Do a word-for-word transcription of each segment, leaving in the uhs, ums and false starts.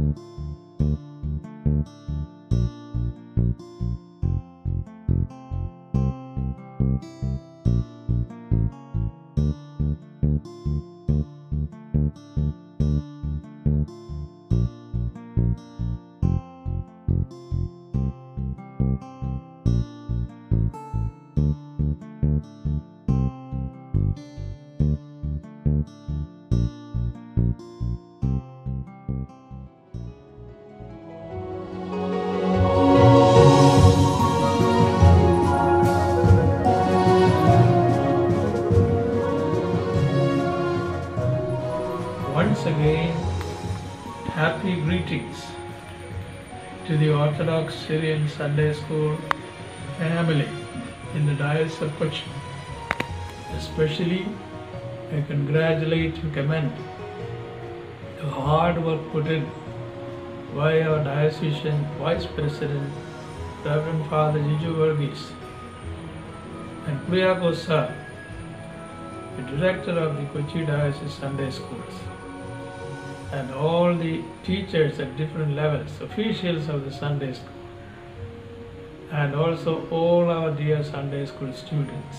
Once again, happy greetings to the Orthodox Syrian Sunday School family in the Diocese of Cochin. Especially, I congratulate and commend the hard work put in by our Diocesan Vice President, Reverend Father Jiju Varghese, and Kuriakos Sir, the Director of the Kochi Diocese Sunday Schools, and all the teachers at different levels, officials of the Sunday School, and also all our dear Sunday School students.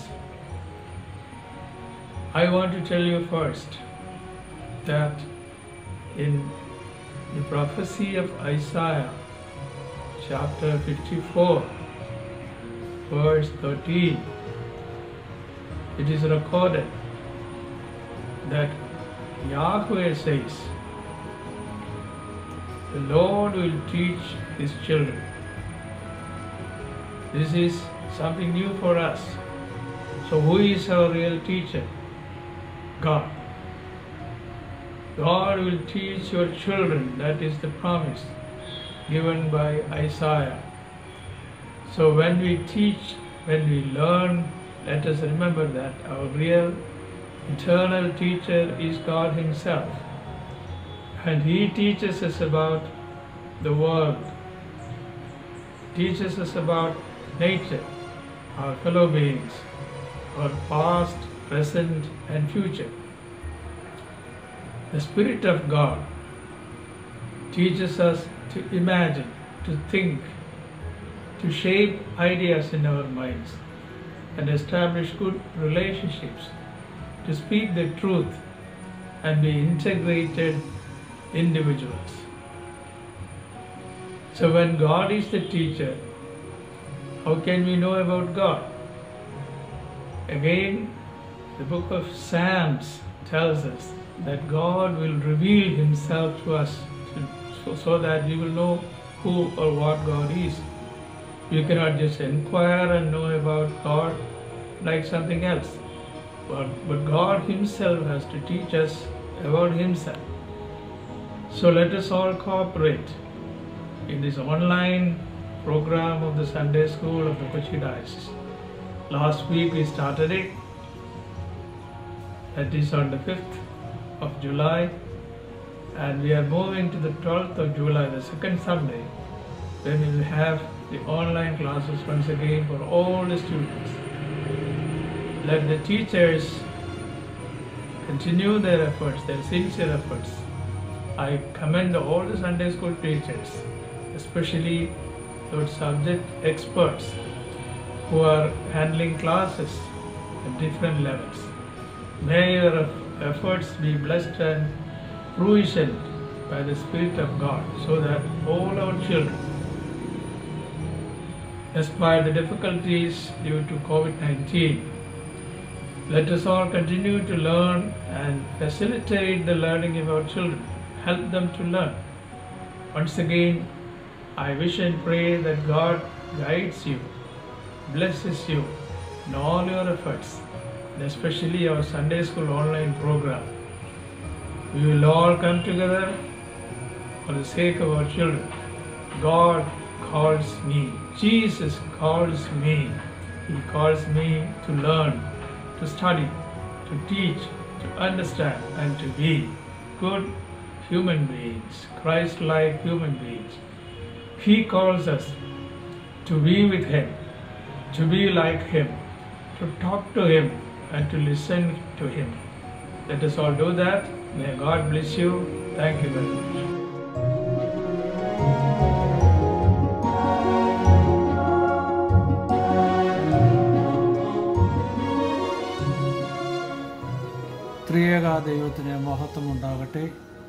I want to tell you first that in the prophecy of Isaiah, chapter fifty-four, verse thirteen, it is recorded that Yahweh says, "The Lord will teach His children." This is something new for us. So who is our real teacher? God. God will teach your children. That is the promise given by Isaiah. So when we teach, when we learn, let us remember that our real eternal teacher is God Himself. And He teaches us about the world, teaches us about nature, our fellow beings, our past, present and future. The Spirit of God teaches us to imagine, to think, to shape ideas in our minds and establish good relationships, to speak the truth and be integrated individuals. So when God is the teacher, how can we know about God? Again, the book of Psalms tells us that God will reveal Himself to us so, so that we will know who or what God is. You cannot just inquire and know about God like something else. But, but God Himself has to teach us about Himself. So let us all cooperate in this online program of the Sunday School of the Kochi Diocese. Last week we started it. That is on the fifth of July, and we are moving to the twelfth of July, the second Sunday, when we will have the online classes once again for all the students. Let the teachers continue their efforts, their sincere efforts. I commend all the Sunday school teachers, especially those subject experts who are handling classes at different levels. May your efforts be blessed and fruition by the Spirit of God, so that all our children, despite the difficulties due to COVID nineteen, let us all continue to learn and facilitate the learning of our children, help them to learn. Once again, I wish and pray that God guides you, blesses you in all your efforts, and especially our Sunday School online program. We will all come together for the sake of our children. God calls me. Jesus calls me. He calls me to learn, to study, to teach, to understand, and to be good human beings, Christ-like human beings. He calls us to be with Him, to be like Him, to talk to Him, and to listen to Him. Let us all do that. May God bless you. Thank you very much. മഹത്വമുണ്ടാകട്ടെ.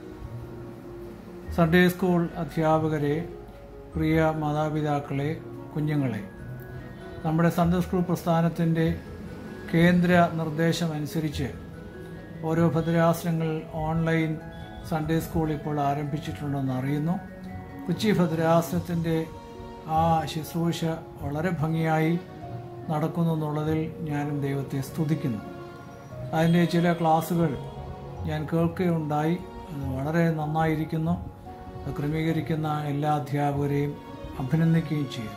Sunday school അധ്യാപകരെ, പ്രിയ മാതാപിതാക്കളെ, കുഞ്ഞുങ്ങളെ, നമ്മുടെ Sunday school പ്രസ്ഥാനത്തിൻ്റെ കേന്ദ്ര നിർദ്ദേശമനുസരിച്ച് ഓരോ ഭദ്രാസനങ്ങൾ ഓൺലൈൻ സൺഡേ സ്കൂൾ ഇപ്പോൾ ആരംഭിച്ചിട്ടുണ്ടെന്ന് അറിയുന്നു. കൊച്ചി ഭദ്രാസനത്തിൻ്റെ ആ ശുശ്രൂഷ വളരെ ഭംഗിയായി നടക്കുന്നു എന്നുള്ളതിൽ ഞാനും ദൈവത്തെ സ്തുതിക്കുന്നു. അതിൻ്റെ ചില ക്ലാസ്സുകൾ ഞാൻ കേൾക്കുകയുണ്ടായി. അത് വളരെ നന്നായിരിക്കുന്നു. അത് ക്രമീകരിക്കുന്ന എല്ലാ അധ്യാപകരെയും അഭിനന്ദിക്കുകയും ചെയ്യുന്നു.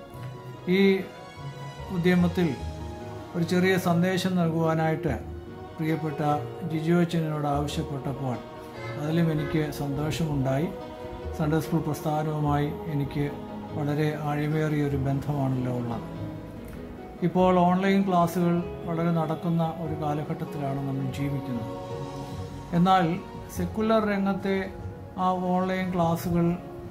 ഈ ഉദ്യമത്തിൽ ഒരു ചെറിയ സന്ദേശം നൽകുവാനായിട്ട് പ്രിയപ്പെട്ട ജിജോച്ചനോട് ആവശ്യപ്പെട്ടപ്പോൾ അതിലും എനിക്ക് സന്തോഷമുണ്ടായി. സൺഡേ സ്കൂൾ പ്രസ്ഥാനവുമായി എനിക്ക് വളരെ ആഴമേറിയ ഒരു ബന്ധമാണല്ലോ ഉള്ളത്. ഇപ്പോൾ ഓൺലൈൻ ക്ലാസ്സുകൾ വളരെ നടക്കുന്ന ഒരു കാലഘട്ടത്തിലാണ് നമ്മൾ ജീവിക്കുന്നത്. എന്നാൽ സെക്കുലർ രംഗത്തെ ആ ഓൺലൈൻ ക്ലാസ്സുകൾ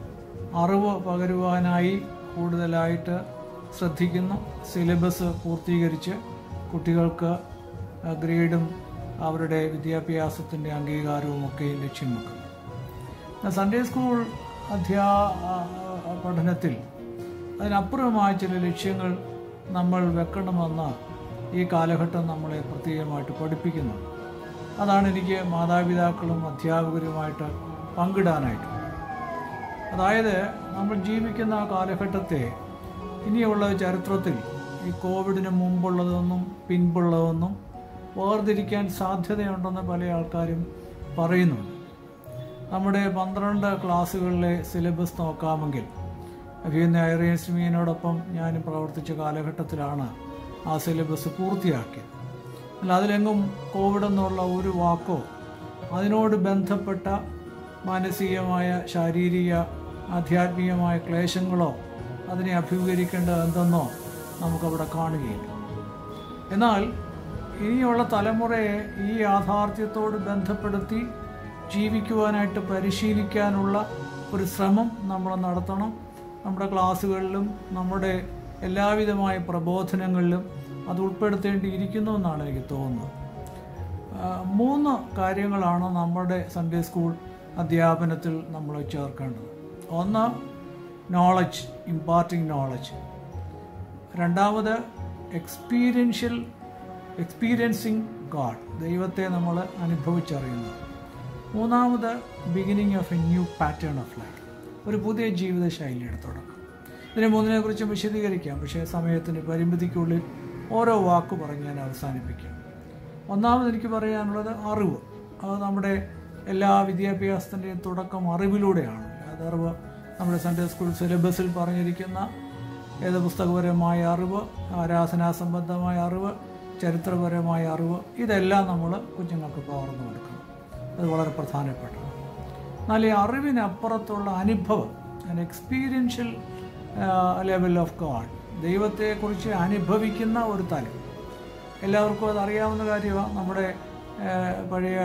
അറിവ് പകരുവാനായി കൂടുതലായിട്ട് ശ്രദ്ധിക്കുന്നു. സിലബസ് പൂർത്തീകരിച്ച് കുട്ടികൾക്ക് ഗ്രേഡും അവരുടെ വിദ്യാഭ്യാസത്തിൻ്റെ അംഗീകാരവും ഒക്കെ ലക്ഷ്യം വെക്കുന്നു. സൺഡേ സ്കൂൾ അധ്യാ പഠനത്തിൽ അതിനപ്പുറമായ ചില ലക്ഷ്യങ്ങൾ നമ്മൾ വെക്കണമെന്ന് ഈ കാലഘട്ടം നമ്മളെ പ്രത്യേകമായിട്ട് പഠിപ്പിക്കുന്നു. അതാണ് എനിക്ക് മാതാപിതാക്കളും അധ്യാപകരുമായിട്ട് പങ്കിടാനായിട്ട്. അതായത് നമ്മൾ ജീവിക്കുന്ന കാലഘട്ടത്തെ ഇനിയുള്ള ചരിത്രത്തിൽ ഈ കോവിഡിന് മുമ്പുള്ളതൊന്നും പിൻപുള്ളതൊന്നും വേർതിരിക്കാൻ സാധ്യതയുണ്ടെന്ന് പല ആൾക്കാരും പറയുന്നുണ്ട്. നമ്മുടെ പന്ത്രണ്ട് ക്ലാസ്സുകളിലെ സിലബസ് നോക്കാമെങ്കിൽ അഭിയന്ന ഐറിയൻസ് മീനോടൊപ്പം ഞാൻ പ്രവർത്തിച്ച കാലഘട്ടത്തിലാണ് ആ സിലബസ് പൂർത്തിയാക്കിയത്. അല്ല, അതിലെങ്ങും കോവിഡ് എന്നുള്ള ഒരു വാക്കോ അതിനോട് ബന്ധപ്പെട്ട മാനസികമായ, ശാരീരിക, ആധ്യാത്മികമായ ക്ലേശങ്ങളോ അതിനെ അഭിമുഖീകരിക്കേണ്ടത് എന്തെന്നോ നമുക്കവിടെ കാണുകയില്ല. എന്നാൽ ഇനിയുള്ള തലമുറയെ ഈ യാഥാർത്ഥ്യത്തോട് ബന്ധപ്പെടുത്തി ജീവിക്കുവാനായിട്ട് പരിശീലിക്കാനുള്ള ഒരു ശ്രമം നമ്മൾ നടത്തണം. നമ്മുടെ ക്ലാസ്സുകളിലും നമ്മുടെ എല്ലാവിധമായ പ്രബോധനങ്ങളിലും അത് ഉൾപ്പെടുത്തേണ്ടിയിരിക്കുന്നു എന്നാണ് എനിക്ക് തോന്നുന്നത്. മൂന്ന് കാര്യങ്ങളാണ് നമ്മുടെ സൺഡേ സ്കൂൾ അധ്യാപനത്തിൽ നമ്മൾ ചേർക്കേണ്ടത്. ഒന്ന്, നോളജ്, ഇമ്പാർട്ടിങ് നോളജ്. രണ്ടാമത്, എക്സ്പീരിയൻഷ്യൽ എക്സ്പീരിയൻസിങ് ഗാഡ്, ദൈവത്തെ നമ്മൾ അനുഭവിച്ചറിയുന്നത്. മൂന്നാമത്, beginning of a new pattern of life, ഒരു പുതിയ ജീവിതശൈലിയുടെ തുടക്കം. ഇതിനെ മൂന്നിനെക്കുറിച്ച് വിശദീകരിക്കാം, പക്ഷേ സമയത്തിൻ്റെ പരിമിതിക്കുള്ളിൽ ഓരോ വാക്ക് പറഞ്ഞ് ഞാൻ അവസാനിപ്പിക്കാം. ഒന്നാമത് എനിക്ക് പറയാനുള്ളത് അറിവ്. അത് നമ്മുടെ എല്ലാ വിദ്യാഭ്യാസത്തിൻ്റെയും തുടക്കം അറിവിലൂടെയാണ്. അത് അറിവ് നമ്മുടെ സൺഡേ സ്കൂൾ സിലബസിൽ പറഞ്ഞിരിക്കുന്ന ഏത് പുസ്തകപരമായ അറിവ്, ആരാധനാ സംബന്ധമായ അറിവ്, ചരിത്രപരമായ അറിവ്, ഇതെല്ലാം നമ്മൾ കുഞ്ഞുങ്ങൾക്ക് പകർന്നു കൊടുക്കണം. അത് വളരെ പ്രധാനപ്പെട്ടതാണ്. എന്നാൽ ഈ അറിവിനപ്പുറത്തുള്ള അനുഭവം, an experiential level of God, ദൈവത്തെക്കുറിച്ച് അനുഭവിക്കുന്ന ഒരു തലം. എല്ലാവർക്കും അതറിയാവുന്ന കാര്യമാണ്. നമ്മുടെ പഴയ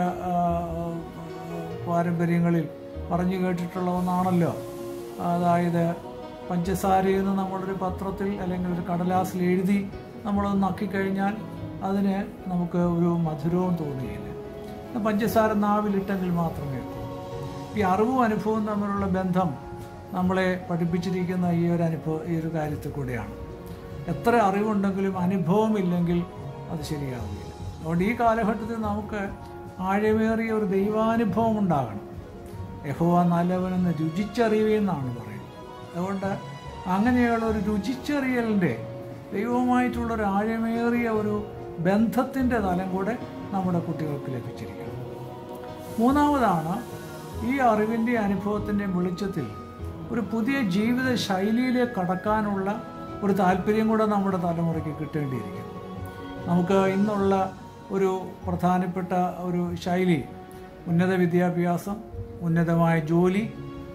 പാരമ്പര്യങ്ങളിൽ പറഞ്ഞു കേട്ടിട്ടുള്ള ഒന്നാണല്ലോ. അതായത് പഞ്ചസാരയിൽ നിന്ന് നമ്മളൊരു പത്രത്തിൽ അല്ലെങ്കിൽ ഒരു കടലാസിൽ എഴുതി നമ്മളത് നക്കിക്കഴിഞ്ഞാൽ അതിന് നമുക്ക് ഒരു മധുരവും തോന്നുകയില്ല. പഞ്ചസാര നാവിലിട്ടെങ്കിൽ മാത്രമേ ഉള്ളൂ. ഈ അറിവും അനുഭവവും തമ്മിലുള്ള ബന്ധം നമ്മളെ പഠിപ്പിച്ചിരിക്കുന്ന ഈ ഒരു അനുഭവം ഈ ഒരു കാര്യത്തിൽ കൂടെയാണ്. എത്ര അറിവുണ്ടെങ്കിലും അനുഭവമില്ലെങ്കിൽ അത് ശരിയാവില്ല. അതുകൊണ്ട് ഈ കാലഘട്ടത്തിൽ നമുക്ക് ആഴമേറിയ ഒരു ദൈവാനുഭവം ഉണ്ടാകണം. യഹോവ നല്ലവനെന്ന് രുചിച്ചറിയുമെന്നാണ് പറയുന്നത്. അതുകൊണ്ട് അങ്ങനെയുള്ള ഒരു രുചിച്ചറിയലിൻ്റെ, ദൈവവുമായിട്ടുള്ളൊരു ആഴമേറിയ ഒരു ബന്ധത്തിൻ്റെ തലം കൂടെ നമ്മുടെ കുട്ടികൾക്ക് ലഭിച്ചിരിക്കണം. മൂന്നാമതാണ്, ഈ അറിവിൻ്റെ അനുഭവത്തിൻ്റെ വെളിച്ചത്തിൽ ഒരു പുതിയ ജീവിത ശൈലിയിലേക്ക് കടക്കാനുള്ള ഒരു താല്പര്യം കൂടെ നമ്മുടെ തലമുറയ്ക്ക് കിട്ടേണ്ടിയിരിക്കുന്നു. നമുക്ക് ഇന്നുള്ള ഒരു പ്രധാനപ്പെട്ട ഒരു ശൈലി ഉന്നത വിദ്യാഭ്യാസം, ഉന്നതമായ ജോലി,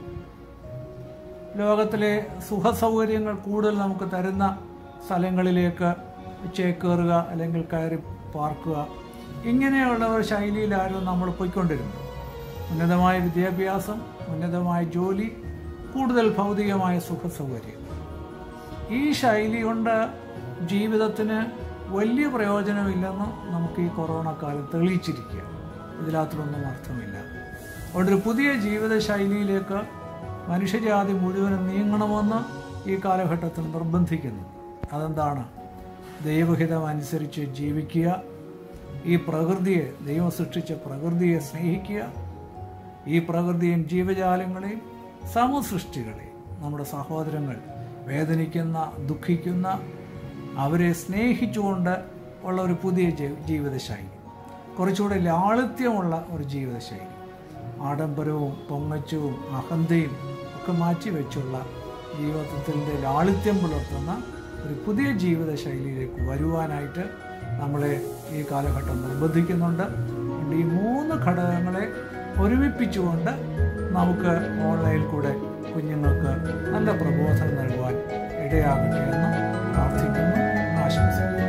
ലോകത്തിലെ സുഖസൗകര്യങ്ങൾ കൂടുതൽ നമുക്ക് തരുന്ന സ്ഥലങ്ങളിലേക്ക് ചേക്കേറുക അല്ലെങ്കിൽ കയറി പാർക്കുക, ഇങ്ങനെയുള്ള ഒരു ശൈലിയിലായിരുന്നു നമ്മൾ പോയിക്കൊണ്ടിരുന്നത്. ഉന്നതമായ വിദ്യാഭ്യാസം, ഉന്നതമായ ജോലി, കൂടുതൽ ഭൗതികമായ സുഖസൗകര്യം. ഈ ശൈലി കൊണ്ട് ജീവിതത്തിന് വലിയ പ്രയോജനമില്ലെന്ന് നമുക്ക് ഈ കൊറോണ കാലം തെളിയിച്ചിരിക്കുക. ഇതിനകത്തൊന്നും അർത്ഥമില്ല. അതുകൊണ്ട് ഒരു പുതിയ ജീവിതശൈലിയിലേക്ക് മനുഷ്യജാതി മുഴുവനും നീങ്ങണമെന്ന് ഈ കാലഘട്ടത്തിൽ നിർബന്ധിക്കുന്നു. അതെന്താണ്? ദൈവഹിതം അനുസരിച്ച് ജീവിക്കുക, ഈ പ്രകൃതിയെ, ദൈവം സൃഷ്ടിച്ച പ്രകൃതിയെ സ്നേഹിക്കുക, ഈ പ്രകൃതിയും ജീവജാലങ്ങളെയും സമസൃഷ്ടികളെയും നമ്മുടെ സഹോദരങ്ങൾ വേദനിക്കുന്ന, ദുഃഖിക്കുന്ന അവരെ സ്നേഹിച്ചുകൊണ്ട് ഉള്ള ഒരു പുതിയ ജീവിതശൈലി, കുറച്ചുകൂടെ ലാളിത്യമുള്ള ഒരു ജീവിതശൈലി, ആഡംബരവും പൊങ്ങച്ചവും അഹന്തയും ഒക്കെ മാറ്റിവെച്ചുള്ള ജീവിതത്തിൻ്റെ ലാളിത്യം പുലർത്തുന്ന ഒരു പുതിയ ജീവിതശൈലിയിലേക്ക് വരുവാനായിട്ട് നമ്മളെ ഈ കാലഘട്ടം നിർബന്ധിക്കുന്നുണ്ട്. അതുകൊണ്ട് ഈ മൂന്ന് ഘടകങ്ങളെ ഒരുമിപ്പിച്ചുകൊണ്ട് നമുക്ക് ഓൺലൈനിൽ കൂടെ കുഞ്ഞുങ്ങൾക്ക് നല്ല പ്രബോധനം നൽകുവാൻ ഇടയാകട്ടെ എന്ന് പ്രാർത്ഥിക്കുന്നു, ആശംസിക്കുന്നു.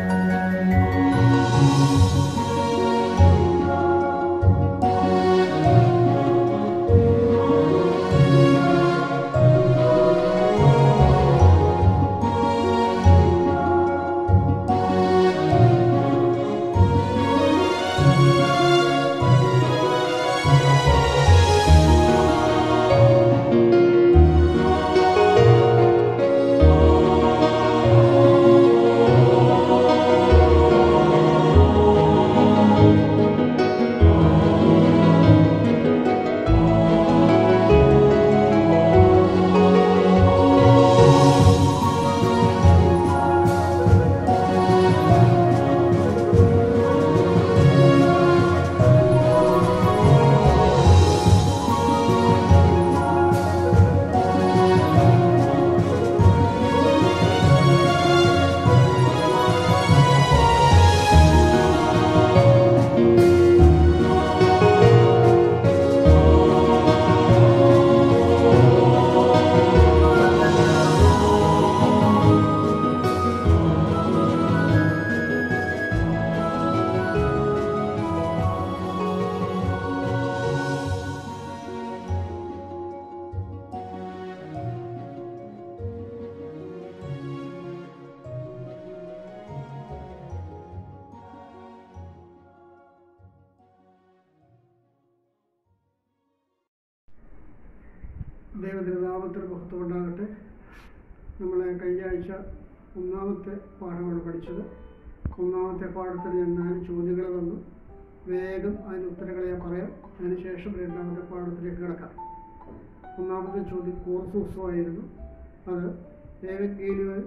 ദൈവത്തിൻ്റെ നാമത്തിന് മഹത്വം ഉണ്ടാകട്ടെ. നമ്മൾ കഴിഞ്ഞ ആഴ്ച ഒന്നാമത്തെ പാഠമാണ് പഠിച്ചത്. ഒന്നാമത്തെ പാഠത്തിൽ ഞാൻ നാല് ചോദ്യങ്ങൾ തന്നു. വേഗം അതിന് ഉത്തരങ്ങൾ ഞാൻ പറയാം. അതിനുശേഷം രണ്ടാമത്തെ പാഠത്തിലേക്ക് കിടക്കാം. ഒന്നാമത്തെ ചോദ്യം കോർസൂസമായിരുന്നു. അത് ഏവെങ്കിലും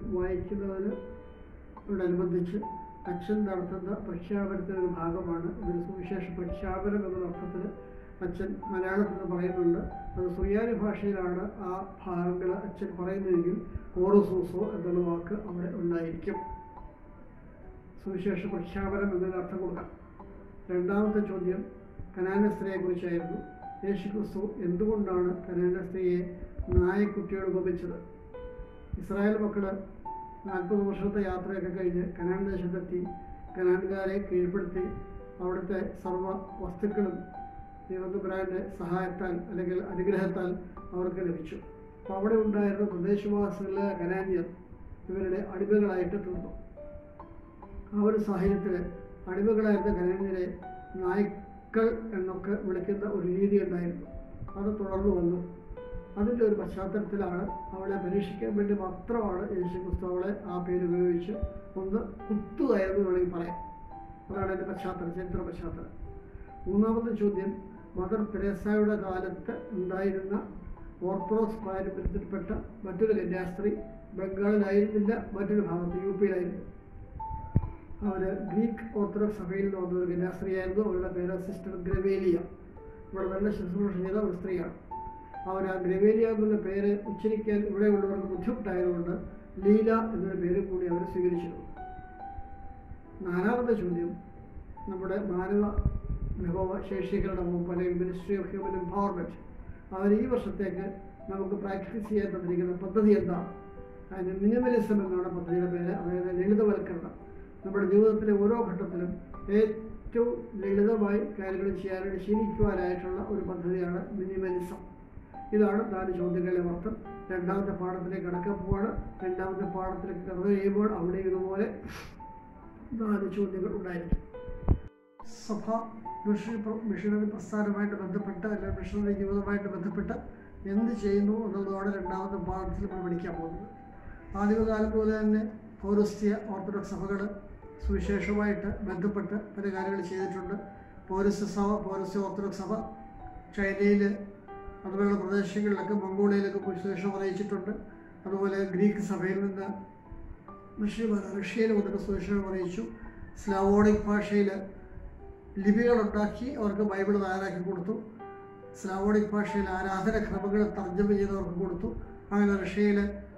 വായിക്കുന്നതിനോടനുബന്ധിച്ച് അച്ഛൻ നടത്തുന്ന പ്രഖ്യാപനത്തിൻ്റെ ഒരു ഭാഗമാണ്. ഇതൊരു സുവിശേഷ പ്രഖ്യാപനം എന്ന അർത്ഥത്തിൽ അച്ഛൻ മലയാളത്തിൽ പറയുന്നുണ്ട്. അത് സുറിയാനി ഭാഷയിലാണ് ആ ഭാഗങ്ങൾ അച്ഛൻ പറയുന്നതെങ്കിൽ കോറുസൂസോ എന്നുള്ള വാക്ക് അവിടെ ഉണ്ടായിരിക്കും. സുവിശേഷ പ്രഖ്യാപനം എന്നതിന് അർത്ഥം കൊടുക്കാം. രണ്ടാമത്തെ ചോദ്യം കനാന സ്ത്രീയെ കുറിച്ചായിരുന്നു. യേശുക്രിസ്തു എന്തുകൊണ്ടാണ് കനാന സ്ത്രീയെ നായക്കുട്ടിയോട് ഉപമിച്ചത്? ഇസ്രായേൽ മക്കൾ നാൽപ്പത് വർഷത്തെ യാത്രയൊക്കെ കഴിഞ്ഞ് കനാൻ ദേശത്തെത്തി കനാൻകാരെ കീഴ്പ്പെടുത്തി അവിടുത്തെ സർവ്വ വസ്തുക്കളും ദൈവത്തമ്പുരാൻ്റെ സഹായത്താൽ അല്ലെങ്കിൽ അനുഗ്രഹത്താൽ അവർക്ക് ലഭിച്ചു. അപ്പോൾ അവിടെ ഉണ്ടായിരുന്ന പ്രദേശവാസികളിലെ കനാന്യർ ഇവരുടെ അടിമകളായിട്ട് തീർന്നു. ആ ഒരു സാഹചര്യത്തിൽ അടിമകളായിരുന്ന കനാന്യരെ നായ്ക്കൾ എന്നൊക്കെ വിളിക്കുന്ന ഒരു രീതി ഉണ്ടായിരുന്നു. അത് തുടർന്നു വന്നു. അതിൻ്റെ ഒരു പശ്ചാത്തലത്തിലാണ് അവളെ പരീക്ഷിക്കാൻ വേണ്ടി മാത്രമാണ് യേശുക്രിസ്തു അവളെ ആ പേര് ഉപയോഗിച്ച് ഒന്ന് കുത്തുകയെന്ന് വേണമെങ്കിൽ പറയാം. അതാണ് എൻ്റെ പശ്ചാത്തലം, ചരിത്ര പശ്ചാത്തലം. മൂന്നാമത്തെ ചോദ്യം മദർ തെരേസയുടെ കാലത്ത് ഉണ്ടായിരുന്ന ഓർത്തഡോക്സ് പാരമ്പര്യത്തിൽപ്പെട്ട മറ്റൊരു കന്യാസ്ത്രീ, ബംഗാളിലായിരുന്നില്ല, മറ്റൊരു ഭാഗത്ത് യു പിയിലായിരുന്നു. അവർ ഗ്രീക്ക് ഓർത്തഡോക്സ് സഭയിൽ നിന്ന് വന്ന ഒരു കന്യാസ്ത്രീയായിരുന്നു. അവരുടെ പേര് സിസ്റ്റർ ഗ്രവേലിയ. ഇവിടെ നല്ല ശുശ്രൂഷ ചെയ്ത ഒരു സ്ത്രീയാണ്. അവർ ആ ഗ്രവേലിയ എന്നുള്ള പേര് ഉച്ചരിക്കാൻ ഇവിടെയുള്ളവർക്ക് ബുദ്ധിമുട്ടായതുകൊണ്ട് ലീല എന്നൊരു പേര് കൂടി അവർ സ്വീകരിച്ചിരുന്നു. നാലാമത്തെ ചോദ്യം നമ്മുടെ മാനവ വിഭവ ശേഷികളുടെ വകുപ്പ് അല്ലെങ്കിൽ മിനിസ്ട്രി ഓഫ് ഹ്യൂമൻ എംപവർമെൻറ്റ്, അവർ ഈ വർഷത്തേക്ക് നമുക്ക് പ്രാക്ടീസ് ചെയ്യാൻ തന്നിരിക്കുന്ന പദ്ധതി എന്താണ്? അതിന് മിനിമലിസം എന്നാണ് പദ്ധതിയുടെ പേര്. അതായത് ലളിതവൽക്കരണം. നമ്മുടെ ജീവിതത്തിലെ ഓരോ ഘട്ടത്തിലും ഏറ്റവും ലളിതമായി കാര്യങ്ങൾ ചെയ്യാനായിട്ട് ശീലിക്കുവാനായിട്ടുള്ള ഒരു പദ്ധതിയാണ് മിനിമലിസം. ഇതാണ് നാല് ചോദ്യങ്ങളുടെ അർത്ഥം. രണ്ടാമത്തെ പാഠത്തിലേക്ക് കടക്കാൻ പോവാണ്. രണ്ടാമത്തെ പാഠത്തിലേക്ക് കടന്നു കഴിയുമ്പോൾ അവിടെ ഇതുപോലെ നാല് ചോദ്യങ്ങൾ ഉണ്ടായിരിക്കും. സഭ മിഷണറി മിഷണറി പ്രസ്ഥാനമായിട്ട് ബന്ധപ്പെട്ട് അല്ലെങ്കിൽ മിഷണറി ജീവിതമായിട്ട് ബന്ധപ്പെട്ട് എന്ത് ചെയ്യുന്നു എന്നുള്ളതാണ് രണ്ടാമത്തെ പാഠത്തിൽ നമ്മൾ പഠിക്കാൻ പോകുന്നത്. ആദ്യകാലം പോലെ തന്നെ പൗരസ്ത്യ ഓർത്തഡോക്സ് സഭകൾ സുവിശേഷവുമായിട്ട് ബന്ധപ്പെട്ട് പല കാര്യങ്ങൾ ചെയ്തിട്ടുണ്ട്. പൗരസ്ത്യ സഭ പൗരസ്ത്യ ഓർത്തഡോക്സ് സഭ ചൈനയിൽ അതുപോലെയുള്ള പ്രദേശങ്ങളിലൊക്കെ മംഗോളിയയിലൊക്കെ സുവിശേഷം അറിയിച്ചിട്ടുണ്ട്. അതുപോലെ ഗ്രീക്ക് സഭയിൽ നിന്ന് മിഷണറിമാർ റഷ്യയിൽ വന്നിട്ട് സുവിശേഷം അറിയിച്ചു. സ്ലാവോണിക് ഭാഷയിൽ ലിപികളുണ്ടാക്കി അവർക്ക് ബൈബിൾ തയ്യാറാക്കി കൊടുത്തു. സ്ലാവോണിക് ഭാഷയിൽ ആരാധന ക്രമങ്ങൾ തർജ്ജമ ചെയ്തവർക്ക് കൊടുത്തു. അങ്ങനെ റഷ്യയിൽ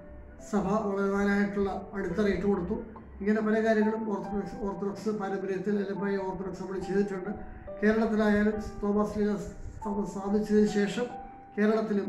സഭ വളരാനായിട്ടുള്ള അടിത്തറയിട്ട് കൊടുത്തു. ഇങ്ങനെ പല കാര്യങ്ങളും ഓർത്തഡോക്സ് ഓർത്തഡോക്സ് പാരമ്പര്യത്തിൽ അല്ലെങ്കിൽ ഓർത്തഡോക്സ് നമ്മൾ ചെയ്തിട്ടുണ്ട്. കേരളത്തിലായാലും തോമസ് ലീഗ സഭ സ്ഥാപിച്ചതിന് ശേഷം കേരളത്തിലും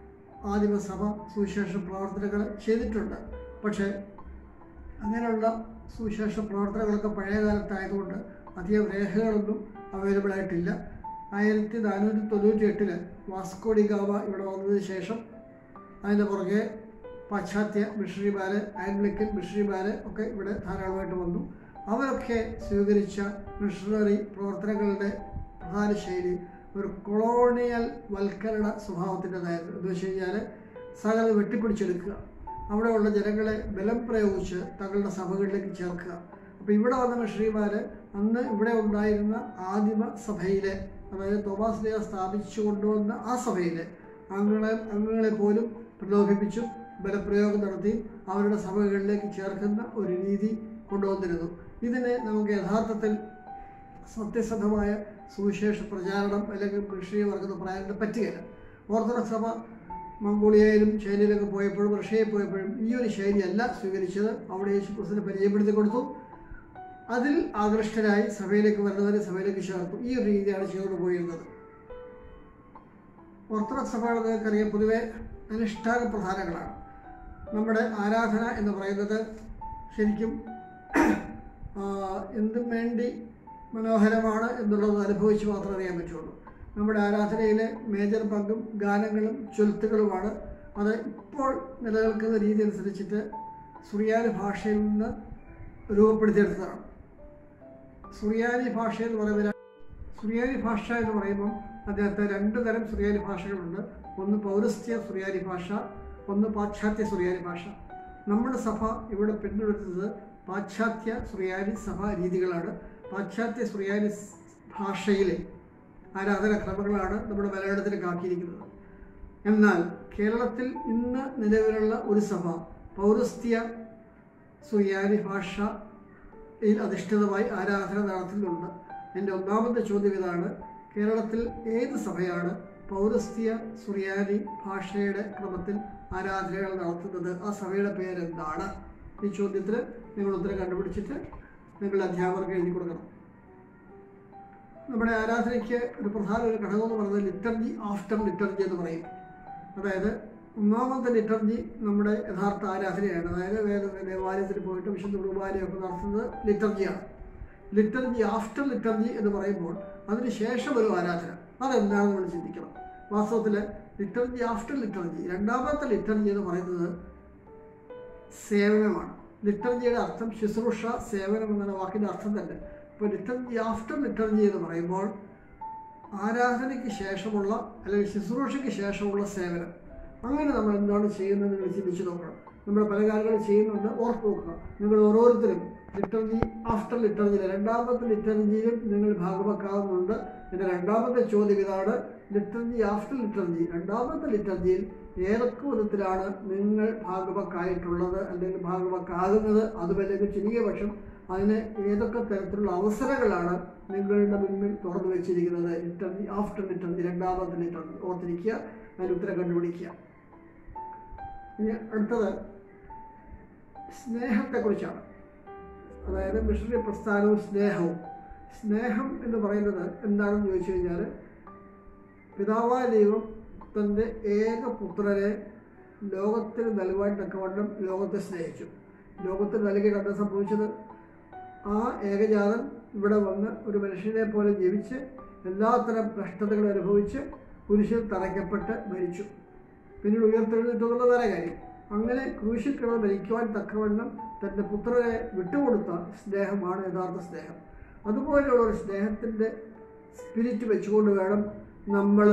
ആദിമസഭ സുവിശേഷ പ്രവർത്തനങ്ങൾ ചെയ്തിട്ടുണ്ട്. പക്ഷേ അങ്ങനെയുള്ള സുവിശേഷ പ്രവർത്തനങ്ങളൊക്കെ പഴയ കാലത്തായതുകൊണ്ട് അധികം രേഖകളൊന്നും അവൈലബിൾ ആയിട്ടില്ല. ആയിരത്തി നാനൂറ്റി തൊണ്ണൂറ്റി എട്ടില് വാസ്കോഡി ഗാമ ഇവിടെ വന്നതിന് ശേഷം അതിൻ്റെ പുറകെ പാശ്ചാത്യ മിഷണറിമാർ, ആംഗ്ലിക്കൻ മിഷണറിമാർ ഒക്കെ ഇവിടെ ധാരാളമായിട്ട് വന്നു. അവരൊക്കെ സ്വീകരിച്ച മിഷണറി പ്രവർത്തനങ്ങളുടെ പ്രധാന ശൈലി ഒരു കൊളോണിയൽ വൽക്കരണ സ്വഭാവത്തിൻ്റെതായിരുന്നു. എന്ന് വെച്ച് കഴിഞ്ഞാൽ സകല വെട്ടിപ്പിടിച്ചെടുക്കുക, അവിടെയുള്ള ജനങ്ങളെ ബലം പ്രയോഗിച്ച് തങ്ങളുടെ സഭകളിലേക്ക് ചേർക്കുക. അപ്പോൾ ഇവിടെ വന്ന മിഷണറിമാർ അന്ന് ഇവിടെ ഉണ്ടായിരുന്ന ആദിമ സഭയിലെ, അതായത് തോമസ് ലീഗ സ്ഥാപിച്ചു കൊണ്ടുവന്ന ആ സഭയിലെ അംഗങ്ങളെ അംഗങ്ങളെ പോലും പ്രലോഭിപ്പിച്ചു ബലപ്രയോഗം നടത്തി അവരുടെ സഭകളിലേക്ക് ചേർക്കുന്ന ഒരു രീതി കൊണ്ടുവന്നിരുന്നു. ഇതിനെ നമുക്ക് യഥാർത്ഥത്തിൽ സത്യസന്ധമായ സുവിശേഷ പ്രചാരണം അല്ലെങ്കിൽ മിഷണറി വർഗം പറയാനായിട്ട് പറ്റുകയില്ല. ഓർത്തഡോക്സ് സഭ മംഗോളിയയിലും ചൈനയിലൊക്കെ പോയപ്പോഴും റഷ്യയിൽ പോയപ്പോഴും ഈ ഒരു ശൈലിയല്ല സ്വീകരിച്ചത്. അവിടെ യേശുക്രിസ്തുവിനെ പരിചയപ്പെടുത്തി കൊടുത്തു. അതിൽ ആകൃഷ്ടരായി സഭയിലേക്ക് വരുന്നവരെ സഭയിലേക്ക് ചേർത്തു. ഈ ഒരു രീതിയാണ് ചെയ്തുകൊണ്ട് പോയിരുന്നത്. ഓർത്തഡോക്സ് സഭകൾ നിങ്ങൾക്കറിയാം പൊതുവെ അനുഷ്ഠാന പ്രധാനങ്ങളാണ്. നമ്മുടെ ആരാധന എന്ന് പറയുന്നത് ശരിക്കും എന്തും വേണ്ടി മനോഹരമാണ് എന്നുള്ളത് അനുഭവിച്ച് മാത്രമേ അറിയാൻ പറ്റുള്ളൂ. നമ്മുടെ ആരാധനയിലെ മേജർ പങ്കും ഗാനങ്ങളും ചൊൽത്തുകളുമാണ്. അത് ഇപ്പോൾ നിലനിൽക്കുന്ന രീതി അനുസരിച്ചിട്ട് സുറിയാനി ഭാഷയിൽ നിന്ന് രൂപപ്പെടുത്തിയെടുത്തതാണ്. സുറിയാനി ഭാഷ എന്ന് പറയുന്നത് സുറിയാനി ഭാഷ എന്ന് പറയുമ്പം അദ്ദേഹത്തെ രണ്ട് തരം സുറിയാനി ഭാഷകളുണ്ട്. ഒന്ന് പൗരസ്ത്യ സുറിയാനി ഭാഷ, ഒന്ന് പാശ്ചാത്യ സുറിയാനി ഭാഷ. നമ്മുടെ സഭ ഇവിടെ പിന്തുടരുന്നത് പാശ്ചാത്യ സുറിയാനി സഭാ രീതികളാണ്. പാശ്ചാത്യ സുറിയാനി ഭാഷയിലെ ആരാധനാക്രമങ്ങളാണ് നമ്മുടെ മലയാളത്തിലേക്ക് ആക്കിയിരിക്കുന്നത്. എന്നാൽ കേരളത്തിൽ ഇന്ന് നിലവിലുള്ള ഒരു സഭ പൗരസ്ത്യ സുറിയാനി ഭാഷയിൽ അധിഷ്ഠിതമായി ആരാധന നടത്തുന്നുണ്ട്. എൻ്റെ ഒന്നാമത്തെ ചോദ്യം ഇതാണ്: കേരളത്തിൽ ഏത് സഭയാണ് പൗരസ്ത്യ സുറിയാനി ഭാഷയുടെ ക്രമത്തിൽ ആരാധനകൾ നടത്തുന്നത്? ആ സഭയുടെ പേരെന്താണ്? ഈ ചോദ്യത്തിന് നിങ്ങൾ ഉത്തരം കണ്ടുപിടിച്ചിട്ട് നിങ്ങളുടെ അധ്യാപകർക്ക് എഴുതി കൊടുക്കണം. നമ്മുടെ ആരാധനയ്ക്ക് ഒരു പ്രധാന ഒരു ഘടകം എന്ന് പറയുന്നത് ലിറ്റർജി ആഫ്റ്റർ ലിറ്റർജി എന്ന് പറയും. അതായത് ഒന്നാമത്തെ ലിറ്റർജി നമ്മുടെ യഥാർത്ഥ ആരാധനയാണ്. അതായത് വേദ ദേവാലയത്തിൽ പോയിട്ട് വിശുദ്ധ കുർബാനയൊക്കെ നടത്തുന്നത് ലിറ്റർജിയാണ്. ലിറ്റർജി ആഫ്റ്റർ ലിറ്റർജി എന്ന് പറയുമ്പോൾ അതിന് ശേഷം ഒരു ആരാധന, അതെന്താണെന്ന് നമ്മൾ ചിന്തിക്കണം. വാസ്തവത്തിൽ ലിറ്റർജി ആഫ്റ്റർ ലിറ്റർജി, രണ്ടാമത്തെ ലിറ്റർജി എന്ന് പറയുന്നത് സേവനമാണ്. ലിറ്റർജിയുടെ അർത്ഥം ശുശ്രൂഷ, സേവനം എന്ന വാക്കിൻ്റെ അർത്ഥം തന്നെ. ഇപ്പോൾ ലിറ്റർജി ആഫ്റ്റർ ലിറ്റർജി എന്ന് പറയുമ്പോൾ ആരാധനയ്ക്ക് ശേഷമുള്ള അല്ലെങ്കിൽ ശുശ്രൂഷയ്ക്ക് ശേഷമുള്ള സേവനം. അങ്ങനെ നമ്മൾ എന്താണ് ചെയ്യുന്നത് നിങ്ങൾ ചിന്തിച്ച് നോക്കണം. നമ്മൾ പല കാര്യങ്ങളും ചെയ്യുന്നുണ്ട്, ഓർത്ത് നോക്കുക. നിങ്ങൾ ഓരോരുത്തരും ലിറ്റർജി ആഫ്റ്റർ ലിറ്റർജിയിലെ രണ്ടാമത്തെ ലിറ്റർജിയിലും നിങ്ങൾ ഭാഗമാക്കാവുന്നുണ്ട്. എൻ്റെ രണ്ടാമത്തെ ചോദ്യം ഇതാണ്: ലിറ്റർജി ആഫ്റ്റർ ലിറ്റർജി, രണ്ടാമത്തെ ലിറ്റർജിയിൽ ഏതൊക്കെ വിധത്തിലാണ് നിങ്ങൾ ഭാഗമാക്കായിട്ടുള്ളത് അല്ലെങ്കിൽ ഭാഗമാക്കാകുന്നത്? അതുമല്ലെങ്കിൽ ചുരുങ്ങിയ പക്ഷം അതിന് ഏതൊക്കെ തരത്തിലുള്ള അവസരങ്ങളാണ് നിങ്ങളുടെ മുന്നിൽ തുറന്നു വെച്ചിരിക്കുന്നത്? ലിറ്റർജി ആഫ്റ്റർ ലിറ്റർജി, രണ്ടാമത്തെ ലിറ്റർജി ഓർത്തിരിക്കുക, അതിന് ഉത്തരം കണ്ടുപിടിക്കുക. ഇനി അടുത്തത് സ്നേഹത്തെക്കുറിച്ചാണ്. അതായത് മിഷണറി പ്രസ്ഥാനവും സ്നേഹവും. സ്നേഹം എന്ന് പറയുന്നത് എന്താണെന്ന് ചോദിച്ചു കഴിഞ്ഞാൽ, പിതാവായ ദൈവം തൻ്റെ ഏകപുത്രനെ ലോകത്തിന് നൽകുവാൻ തക്കവണ്ണം ലോകത്തെ സ്നേഹിച്ചു. ലോകത്തിന് നൽകിയിട്ട് എന്താ സംഭവിച്ചത്? ആ ഏകജാതൻ ഇവിടെ വന്ന് ഒരു മനുഷ്യനെ പോലെ ജീവിച്ച് എല്ലാത്തരം കഷ്ടതകൾ അനുഭവിച്ച് കുരിശിൽ തറയ്ക്കപ്പെട്ട് മരിച്ചു. പിന്നീട് ഉയർത്തെഴുന്നേറ്റുള്ള വേറെ കാര്യം. അങ്ങനെ ക്രൂശിൽ കിടന്ന് മരിക്കുവാൻ തക്കവണ്ണം തൻ്റെ പുത്രനെ വിട്ടുകൊടുത്ത സ്നേഹമാണ് യഥാർത്ഥ സ്നേഹം. അതുപോലെയുള്ള ഒരു സ്നേഹത്തിൻ്റെ സ്പിരിറ്റ് വെച്ചുകൊണ്ട് വേണം നമ്മൾ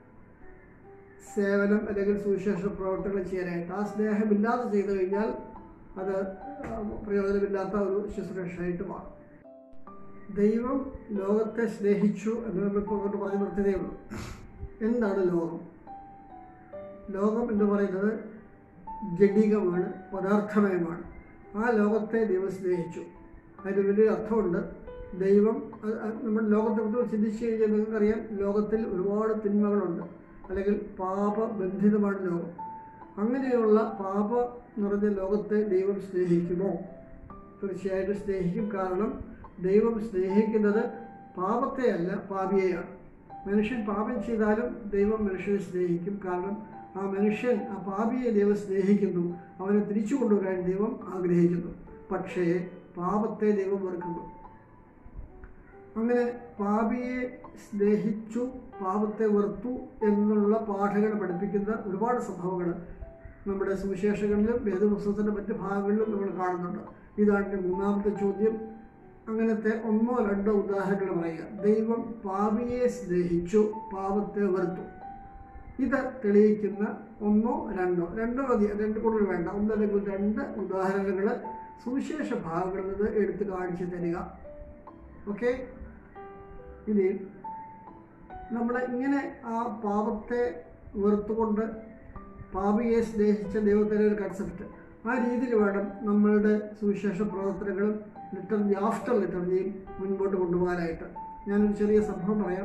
സേവനം അല്ലെങ്കിൽ സുവിശേഷ പ്രവർത്തനങ്ങൾ ചെയ്യാനായിട്ട്. ആ സ്നേഹമില്ലാതെ ചെയ്തു കഴിഞ്ഞാൽ അത് പ്രയോജനമില്ലാത്ത ഒരു ശുശ്രൂഷയായിട്ട് മാറും. ദൈവം ലോകത്തെ സ്നേഹിച്ചു എന്ന് നമ്മളിപ്പോൾ അങ്ങോട്ട് പറഞ്ഞു നിർത്തിയതേ ഉള്ളൂ. എന്താണ് ലോകം? ലോകം എന്ന് പറയുന്നത് ജഡികമാണ്, പദാർത്ഥമയമാണ്. ആ ലോകത്തെ ദൈവം സ്നേഹിച്ചു. അതിന് വലിയൊരു അർത്ഥമുണ്ട്. ദൈവം നമ്മുടെ ലോകത്തെ കുറിച്ച് ചിന്തിച്ചു കഴിഞ്ഞാൽ നിങ്ങൾക്കറിയാം, ലോകത്തിൽ ഒരുപാട് തിന്മകളുണ്ട്, അല്ലെങ്കിൽ പാപബന്ധിതമാണ് ലോകം. അങ്ങനെയുള്ള പാപ നിറഞ്ഞ ലോകത്തെ ദൈവം സ്നേഹിക്കുമോ? തീർച്ചയായിട്ടും സ്നേഹിക്കും. കാരണം ദൈവം സ്നേഹിക്കുന്നത് പാപത്തെയല്ല, പാപിയെയാണ്. മനുഷ്യൻ പാപം ചെയ്താലും ദൈവം മനുഷ്യനെ സ്നേഹിക്കും. കാരണം ആ മനുഷ്യൻ, ആ പാപിയെ ദൈവം സ്നേഹിക്കുന്നു, അവനെ തിരിച്ചു കൊണ്ടുവരാൻ ദൈവം ആഗ്രഹിക്കുന്നു. പക്ഷേ പാപത്തെ ദൈവം വെറുക്കുന്നു. അങ്ങനെ പാപിയെ സ്നേഹിച്ചു, പാപത്തെ വെറുത്തു എന്നുള്ള പാഠങ്ങൾ പഠിപ്പിക്കുന്ന ഒരുപാട് സംഭവങ്ങൾ നമ്മുടെ സുവിശേഷങ്ങളിലും വേദപുസ്തകത്തിൻ്റെ മറ്റ് ഭാഗങ്ങളിലും നമ്മൾ കാണുന്നുണ്ട്. ഇതാണ് എൻ്റെ മൂന്നാമത്തെ ചോദ്യം. അങ്ങനത്തെ ഒന്നോ രണ്ടോ ഉദാഹരണങ്ങൾ പറയുക. ദൈവം പാപിയെ സ്നേഹിച്ചു, പാപത്തെ വെറുത്തു. ഇത് തെളിയിക്കുന്ന ഒന്നോ രണ്ടോ രണ്ടോ മതി, രണ്ട് കൂടുതൽ വേണ്ട, ഒന്നല്ലെങ്കിൽ രണ്ട് ഉദാഹരണങ്ങൾ സുവിശേഷ ഭാഗങ്ങളിൽ നിന്ന് എടുത്ത് കാണിച്ചു തരിക. ഓക്കെ. ഇനി നമ്മൾ ഇങ്ങനെ ആ പാപത്തെ വെറുത്തുകൊണ്ട് പാപിയെ സ്നേഹിച്ച ദൈവത്തിൻ്റെ ഒരു കൺസെപ്റ്റ്, ആ രീതിയിൽ വേണം നമ്മളുടെ സുവിശേഷ പ്രവർത്തനങ്ങളും ലിറ്റർജി ആഫ്റ്റർ ലിറ്റർജിയും മുൻപോട്ട് കൊണ്ടുപോകാനായിട്ട്. ഞാനൊരു ചെറിയ സംഭവം പറയാം.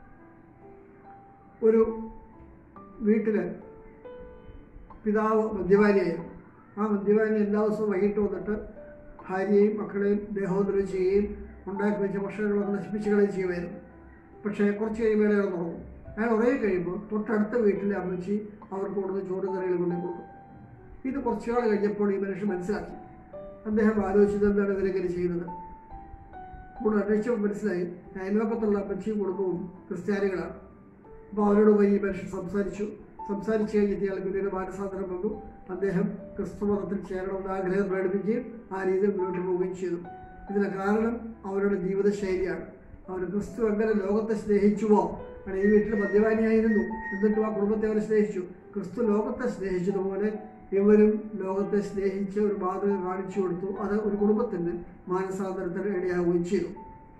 ഒരു വീട്ടിൽ പിതാവ് മദ്യപാനിയായിരുന്നു. ആ മദ്യപാനി എല്ലാ ദിവസവും വൈകിട്ട് വന്നിട്ട് ഭാര്യയെയും മക്കളെയും ദേഹോദ്രവം ചെയ്യുകയും ഉണ്ടാക്കി വെച്ച ഭക്ഷണങ്ങളൊക്കെ നശിപ്പിച്ച് കളയുകയും ചെയ്യുമായിരുന്നു. പക്ഷേ കുറച്ച് കഴിയുമ്പോൾ അയാൾ തുടങ്ങും. അയാൾ കുറേ കഴിയുമ്പോൾ തൊട്ടടുത്ത വീട്ടിലെ അമ്മച്ചി അവർക്ക് കൊടുത്ത് ചോറ് കറികൾ കൊണ്ടു കൊടുക്കും. ഇത് കുറച്ചു നാൾ കഴിഞ്ഞപ്പോൾ ഈ മനുഷ്യൻ മനസ്സിലാക്കി. അദ്ദേഹം ആലോചിച്ചത് എന്താണ് ഇവരെങ്ങനെ ചെയ്യുന്നത്. കൂടുതൽ അന്വേഷിച്ചപ്പോൾ മനസ്സിലായി അയൽവക്കത്തുള്ള അമ്മച്ചിയും കുടുംബവും ക്രിസ്ത്യാനികളാണ്. അപ്പോൾ അവരോട് പോയി ഈ മനുഷ്യൻ സംസാരിച്ചു. സംസാരിച്ച് കഴിഞ്ഞിട്ട് ഇയാൾക്ക് വലിയൊരു മാനസാന്തരം വന്നു. അദ്ദേഹം ക്രിസ്തു മതത്തിൽ ചേരണമെന്ന് ആഗ്രഹം പ്രകടിപ്പിക്കുകയും ആ രീതിയിൽ മുന്നോട്ട് പോവുകയും ചെയ്തു. ഇതിന് കാരണം അവരുടെ ജീവിതശൈലിയാണ്. അവർ ക്രിസ്തു എങ്ങനെ ലോകത്തെ സ്നേഹിച്ചുവോ, കാരണം ഈ വീട്ടിൽ മദ്യപാനിയായിരുന്നു, എന്നിട്ടും ആ കുടുംബത്തെ അവർ സ്നേഹിച്ചു. ക്രിസ്തു ലോകത്തെ സ്നേഹിച്ചതുപോലെ ഇവരും ലോകത്തെ സ്നേഹിച്ച് ഒരു മാതൃക കാണിച്ചു കൊടുത്തു. അത് ഒരു കുടുംബത്തിന് മാനസാന്തരത്തിന് ഇടയാവുകയും ചെയ്തു.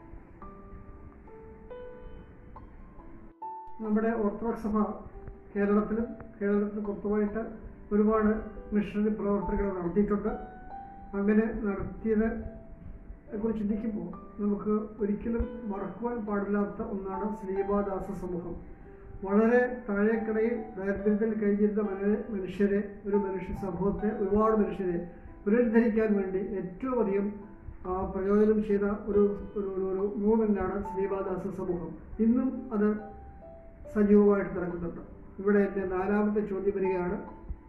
നമ്മുടെ ഓർത്തഡോക്സ് സഭ കേരളത്തിലും കേരളത്തിന് പുറത്തുമായിട്ട് ഒരുപാട് മിഷണറി പ്രവർത്തനങ്ങൾ നടത്തിയിട്ടുണ്ട്. അങ്ങനെ നടത്തിയത് കുറിച്ച് ചിന്തിക്കുമ്പോൾ നമുക്ക് ഒരിക്കലും മറക്കുവാൻ പാടില്ലാത്ത ഒന്നാണ് ശ്രീബാദാസ സമൂഹം. വളരെ താഴേക്കടയിൽ ദാരിദ്ര്യത്തിൽ കഴിഞ്ഞിരുന്ന മനുഷ്യരെ, ഒരു മനുഷ്യ സമൂഹത്തെ, ഒരുപാട് മനുഷ്യരെ പുനരുദ്ധരിക്കാൻ വേണ്ടി ഏറ്റവും അധികം പ്രയോജനം ചെയ്ത ഒരു ഒരു ഒരു മൂവ്മെൻ്റാണ് ശ്രീബാദാസ സമൂഹം. ഇന്നും അത് സജീവമായിട്ട് നടക്കുന്നുണ്ട്. ഇവിടെ എൻ്റെ നാലാമത്തെ ചോദ്യം വരികയാണ്.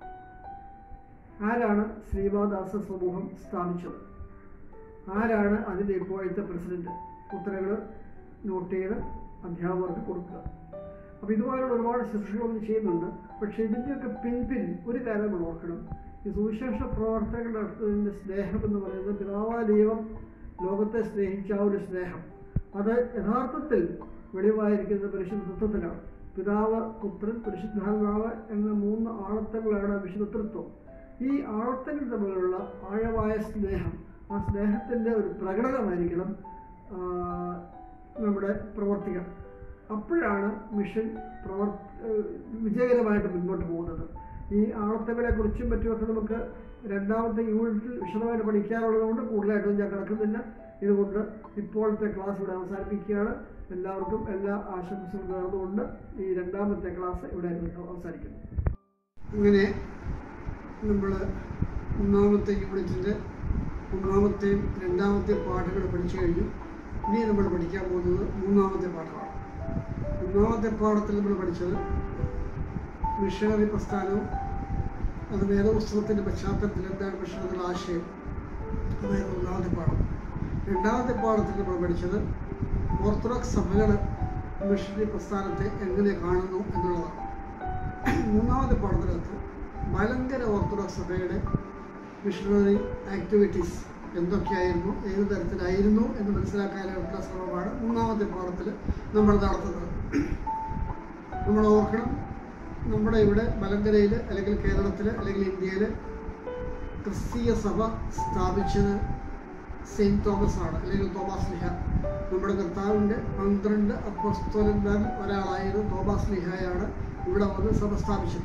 ആരാണ് ശ്രീബാദാസ സമൂഹം സ്ഥാപിച്ചത്? ആരാണ് അതിൻ്റെ ഇപ്പോഴത്തെ പ്രസിഡന്റ്? ഉത്തരങ്ങൾ നോട്ട് ചെയ്ത് അധ്യാപകർക്ക് കൊടുക്കുക. അപ്പോൾ ഇതുപോലുള്ള ഒരുപാട് ശുശ്രൂഷകളൊന്നും ചെയ്യുന്നുണ്ട്. പക്ഷേ ഇതിൻ്റെയൊക്കെ പിൻപിൻ ഒരു കാര്യം നമ്മൾ ഓർക്കണം. ഈ സുവിശേഷ പ്രവർത്തകർ നടത്തുന്നതിൻ്റെ സ്നേഹം എന്ന് പറയുന്നത് പിതാവായ ദൈവം ലോകത്തെ സ്നേഹിച്ച ആ ഒരു സ്നേഹം, അത് യഥാർത്ഥത്തിൽ വെളിവായിരിക്കുന്നത് പരിശുദ്ധ തത്വത്തിലാണ്. പിതാവ്, പുത്രൻ, പരിശുദ്ധാത്മാവ് എന്ന മൂന്ന് ആളത്തങ്ങളാണ് വിശുദ്ധ തൃത്വം. ഈ ആളത്തങ്ങൾ തമ്മിലുള്ള ആഴമായ സ്നേഹം, ആ സ്നേഹത്തിൻ്റെ ഒരു പ്രകടനമായിരിക്കണം നമ്മുടെ പ്രവർത്തികൾ. അപ്പോഴാണ് മിഷൻ പ്രവർ വിജയകരമായിട്ട് മുൻപോട്ട് പോകുന്നത്. ഈ ആളത്തങ്ങളെക്കുറിച്ചും മറ്റുമൊക്കെ നമുക്ക് രണ്ടാമത്തെ യൂണിറ്റിൽ വിശദമായിട്ട് പഠിക്കാനുള്ളതുകൊണ്ട് കൂടുതലായിട്ടൊന്നും ഞാൻ കിടക്കുന്നില്ല. ഇതുകൊണ്ട് ഇപ്പോഴത്തെ ക്ലാസ് ഇവിടെ അവസാനിപ്പിക്കുകയാണ്. എല്ലാവർക്കും എല്ലാ ആശംസകളും നേർന്നുകൊണ്ട് ഈ രണ്ടാമത്തെ ക്ലാസ് ഇവിടെ അവസാനിക്കുന്നു. അങ്ങനെ നമ്മൾ ഒന്നാമത്തെ യൂണിറ്റിൻ്റെ ഒന്നാമത്തെയും രണ്ടാമത്തെയും പാഠങ്ങൾ പഠിച്ചു കഴിഞ്ഞു. ഇനി നമ്മൾ പഠിക്കാൻ പോകുന്നത് മൂന്നാമത്തെ പാഠമാണ്. ഒന്നാമത്തെ പാഠത്തിൽ നമ്മൾ പഠിച്ചത് മിഷണറി പ്രസ്ഥാനവും അത് വേദപുസ്തകത്തിൻ്റെ പശ്ചാത്തലത്തിൽ എന്താണ് മിഷൻ എന്നുള്ള ആശയം, അതായത് ഒന്നാമത്തെ പാഠം. രണ്ടാമത്തെ പാഠത്തിൽ നമ്മൾ പഠിച്ചത് ഓർത്തഡോക്സ് സഭകൾ മിഷണറി പ്രസ്ഥാനത്തെ എങ്ങനെ കാണുന്നു എന്നുള്ളതാണ്. മൂന്നാമത്തെ പാഠത്തിനകത്ത് മലങ്കര ഓർത്തഡോക്സ് സഭയുടെ മിഷണറി ആക്ടിവിറ്റീസ് എന്തൊക്കെയായിരുന്നു, ഏത് തരത്തിലായിരുന്നു എന്ന് മനസ്സിലാക്കാനായിട്ടുള്ള ശ്രമമാണ് മൂന്നാമത്തെ പാഠത്തിൽ നമ്മൾ നടത്തുന്നത്. നമ്മൾ ഓർക്കണം, നമ്മുടെ ഇവിടെ മലങ്കരയിൽ അല്ലെങ്കിൽ കേരളത്തിൽ അല്ലെങ്കിൽ ഇന്ത്യയിൽ ക്രിസ്തീയ സഭ സ്ഥാപിച്ചത് സെയിൻറ്റ് തോമസ് ആണ്, അല്ലെങ്കിൽ തോമാസ് ലിഹ. നമ്മുടെ കർത്താവിൻ്റെ പന്ത്രണ്ട് അപ്പോസ്തലന്മാരിൽ ഒരാളായിരുന്നു തോമാസ് ലിഹായാണ് ഇവിടെ വന്ന് സഭ സ്ഥാപിച്ചത്.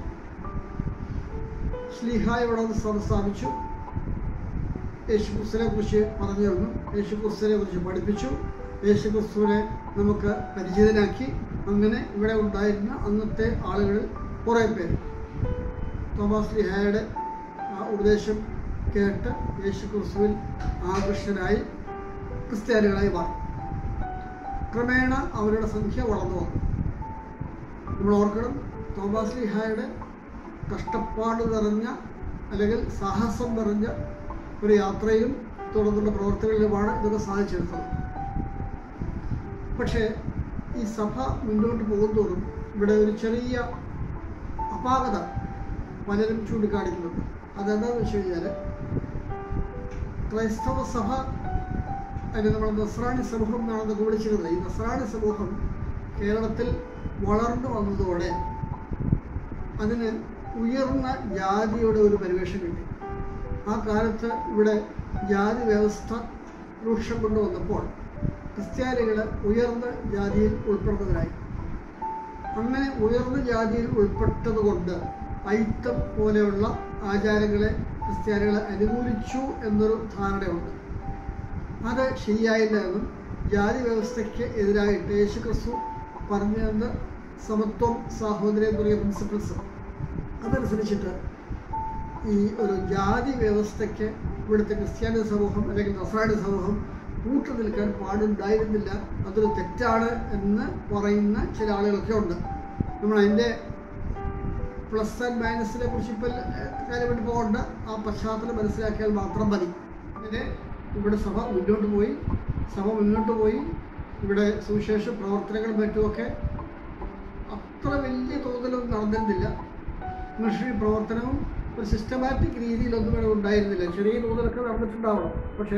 ശ്ലീഹ ഇവിടെ വന്ന് സഭ സ്ഥാപിച്ചു. യേശുക്രിസ്തുവിനെ കുറിച്ച് പറഞ്ഞു തന്നു, യേശുക്രിസ്തുവിനെ കുറിച്ച് പഠിപ്പിച്ചു, യേശുക്രിസ്തുവിനെ നമുക്ക് പരിചിതനാക്കി. അങ്ങനെ ഇവിടെ ഉണ്ടായിരുന്ന അന്നത്തെ ആളുകളിൽ കുറേ പേര് തോമാസ് ലിഹായുടെ ഉപദേശം കേട്ട് യേശുക്രിസ്തുവിൽ ആകൃഷ്ടരായി ക്രിസ്ത്യാനികളായി മാറി. ക്രമേണ അവരുടെ സംഖ്യ വളർന്നു വന്നു. നമ്മൾ ഓർക്കണം, തോമാസ് ലിഹായുടെ കഷ്ടപ്പാട് നിറഞ്ഞ അല്ലെങ്കിൽ സാഹസം നിറഞ്ഞ ഒരു യാത്രയിലും തുടർന്നുള്ള പ്രവർത്തനങ്ങളിലുമാണ് ഇതൊക്കെ സാധിച്ചെടുത്തത്. പക്ഷേ ഈ സഭ മുന്നോട്ട് പോകുന്നതോറും ഇവിടെ ഒരു ചെറിയ അപാകത പലരും ചൂണ്ടിക്കാണിക്കുന്നുണ്ട്. അതെന്താണെന്ന് വെച്ച് കഴിഞ്ഞാൽ, ക്രൈസ്തവ സഭ അല്ലെങ്കിൽ നമ്മൾ നസ്രാണി സമൂഹം എന്നാണ് വിളിച്ചിരുന്നത്. ഈ നസ്രാണി സമൂഹം കേരളത്തിൽ വളർന്നു വന്നതോടെ അതിന് ഉയർന്ന ജാതിയുടെ ഒരു പരിവേഷം കിട്ടി. ആ കാലത്ത് ഇവിടെ ജാതി വ്യവസ്ഥ രൂക്ഷം കൊണ്ടുവന്നപ്പോൾ ക്രിസ്ത്യാനികൾ ഉയർന്ന ജാതിയിൽ ഉൾപ്പെടുന്നതിനായി. അങ്ങനെ ഉയർന്ന ജാതിയിൽ ഉൾപ്പെട്ടതുകൊണ്ട് ഐത്തം പോലെയുള്ള ആചാരങ്ങളെ ക്രിസ്ത്യാനികളെ അനുകൂലിച്ചു എന്നൊരു ധാരണയുണ്ട്. അത് ശരിയായില്ല എന്നും ജാതി വ്യവസ്ഥയ്ക്ക് എതിരായിട്ട് യേശുക്രിസ്തു പറഞ്ഞു തന്ന സമത്വം, സാഹോദര്യം തുടങ്ങിയ പ്രിൻസിപ്പിൾസ് അതനുസരിച്ചിട്ട് ഈ ഒരു ജാതി വ്യവസ്ഥയ്ക്ക് ഇവിടുത്തെ ക്രിസ്ത്യാനി സമൂഹം അല്ലെങ്കിൽ നസ്രാണി സമൂഹം കൂട്ടു നിൽക്കാൻ പാടുണ്ടായിരുന്നില്ല, അതൊരു തെറ്റാണ് എന്ന് പറയുന്ന ചില ആളുകളൊക്കെ ഉണ്ട്. നമ്മൾ അതിൻ്റെ പ്ലസ് ആൻഡ് മൈനസിനെ കുറിച്ച് ഇപ്പം കാര്യമായിട്ട് പോകേണ്ട, ആ പശ്ചാത്തലം മനസ്സിലാക്കിയാൽ മാത്രം മതി. അങ്ങനെ ഇവിടെ സഭ മുന്നോട്ട് പോയി സഭ മുന്നോട്ട് പോയി ഇവിടെ സുവിശേഷ പ്രവർത്തനങ്ങളും മറ്റുമൊക്കെ അത്ര വലിയ തോതിലൊന്നും നടന്നിരുന്നില്ല. മിഷണറി പ്രവർത്തനവും ഒരു സിസ്റ്റമാറ്റിക് രീതിയിലൊന്നും ഇവിടെ ഉണ്ടായിരുന്നില്ല. ചെറിയ തോതിലൊക്കെ നടന്നിട്ടുണ്ടാവണം. പക്ഷേ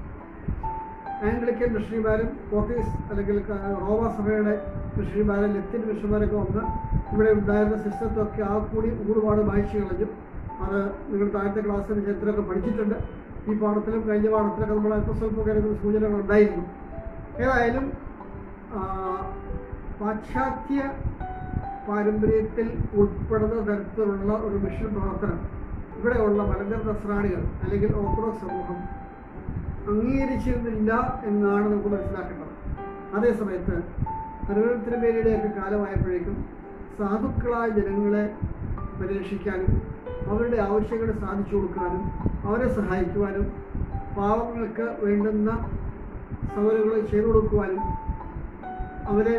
ആംഗ്ലിക്കൻ മിഷണറിമാരും പോർട്ടീസ് അല്ലെങ്കിൽ റോമ സഭയുടെ മിഷണറിമാരും ലത്തീൻ മിഷണറിമാരൊക്കെ വന്ന് ഇവിടെ ഉണ്ടായിരുന്ന സിസ്റ്റത്തൊക്കെ ആ കൂടി ഒരുപാട് വായിച്ചു കളഞ്ഞു. അത് നിങ്ങൾ താഴത്തെ ക്ലാസ്സിൻ്റെ ചരിത്രമൊക്കെ പഠിച്ചിട്ടുണ്ട്. ഈ പാഠത്തിലും കഴിഞ്ഞ പാഠത്തിലൊക്കെ നമ്മൾ അല്പ സ്വല്പമൊക്കെ എടുക്കുന്ന സൂചനകൾ ഉണ്ടായിരുന്നു. ഏതായാലും പാശ്ചാത്യ പാരമ്പര്യത്തിൽ ഉൾപ്പെടുന്ന തരത്തിലുള്ള ഒരു മിഷൻ പ്രവർത്തനം ഇവിടെയുള്ള മലങ്കര നസ്രാണികൾ അല്ലെങ്കിൽ ഓർത്തഡോക്സ് സമൂഹം അംഗീകരിച്ചിരുന്നില്ല എന്നാണ് നമുക്ക് മനസ്സിലാക്കേണ്ടത്. അതേസമയത്ത് തിരുവനന്തപുരത്തിനുമേരിയുടെയൊക്കെ കാലമായപ്പോഴേക്കും സാധുക്കളായ ജനങ്ങളെ പരിരക്ഷിക്കാനും അവരുടെ ആവശ്യങ്ങൾ സാധിച്ചു കൊടുക്കാനും അവരെ സഹായിക്കുവാനും പാവങ്ങൾക്ക് വേണ്ടുന്ന സൗകര്യങ്ങൾ ചെയ്തു കൊടുക്കുവാനും അവരെ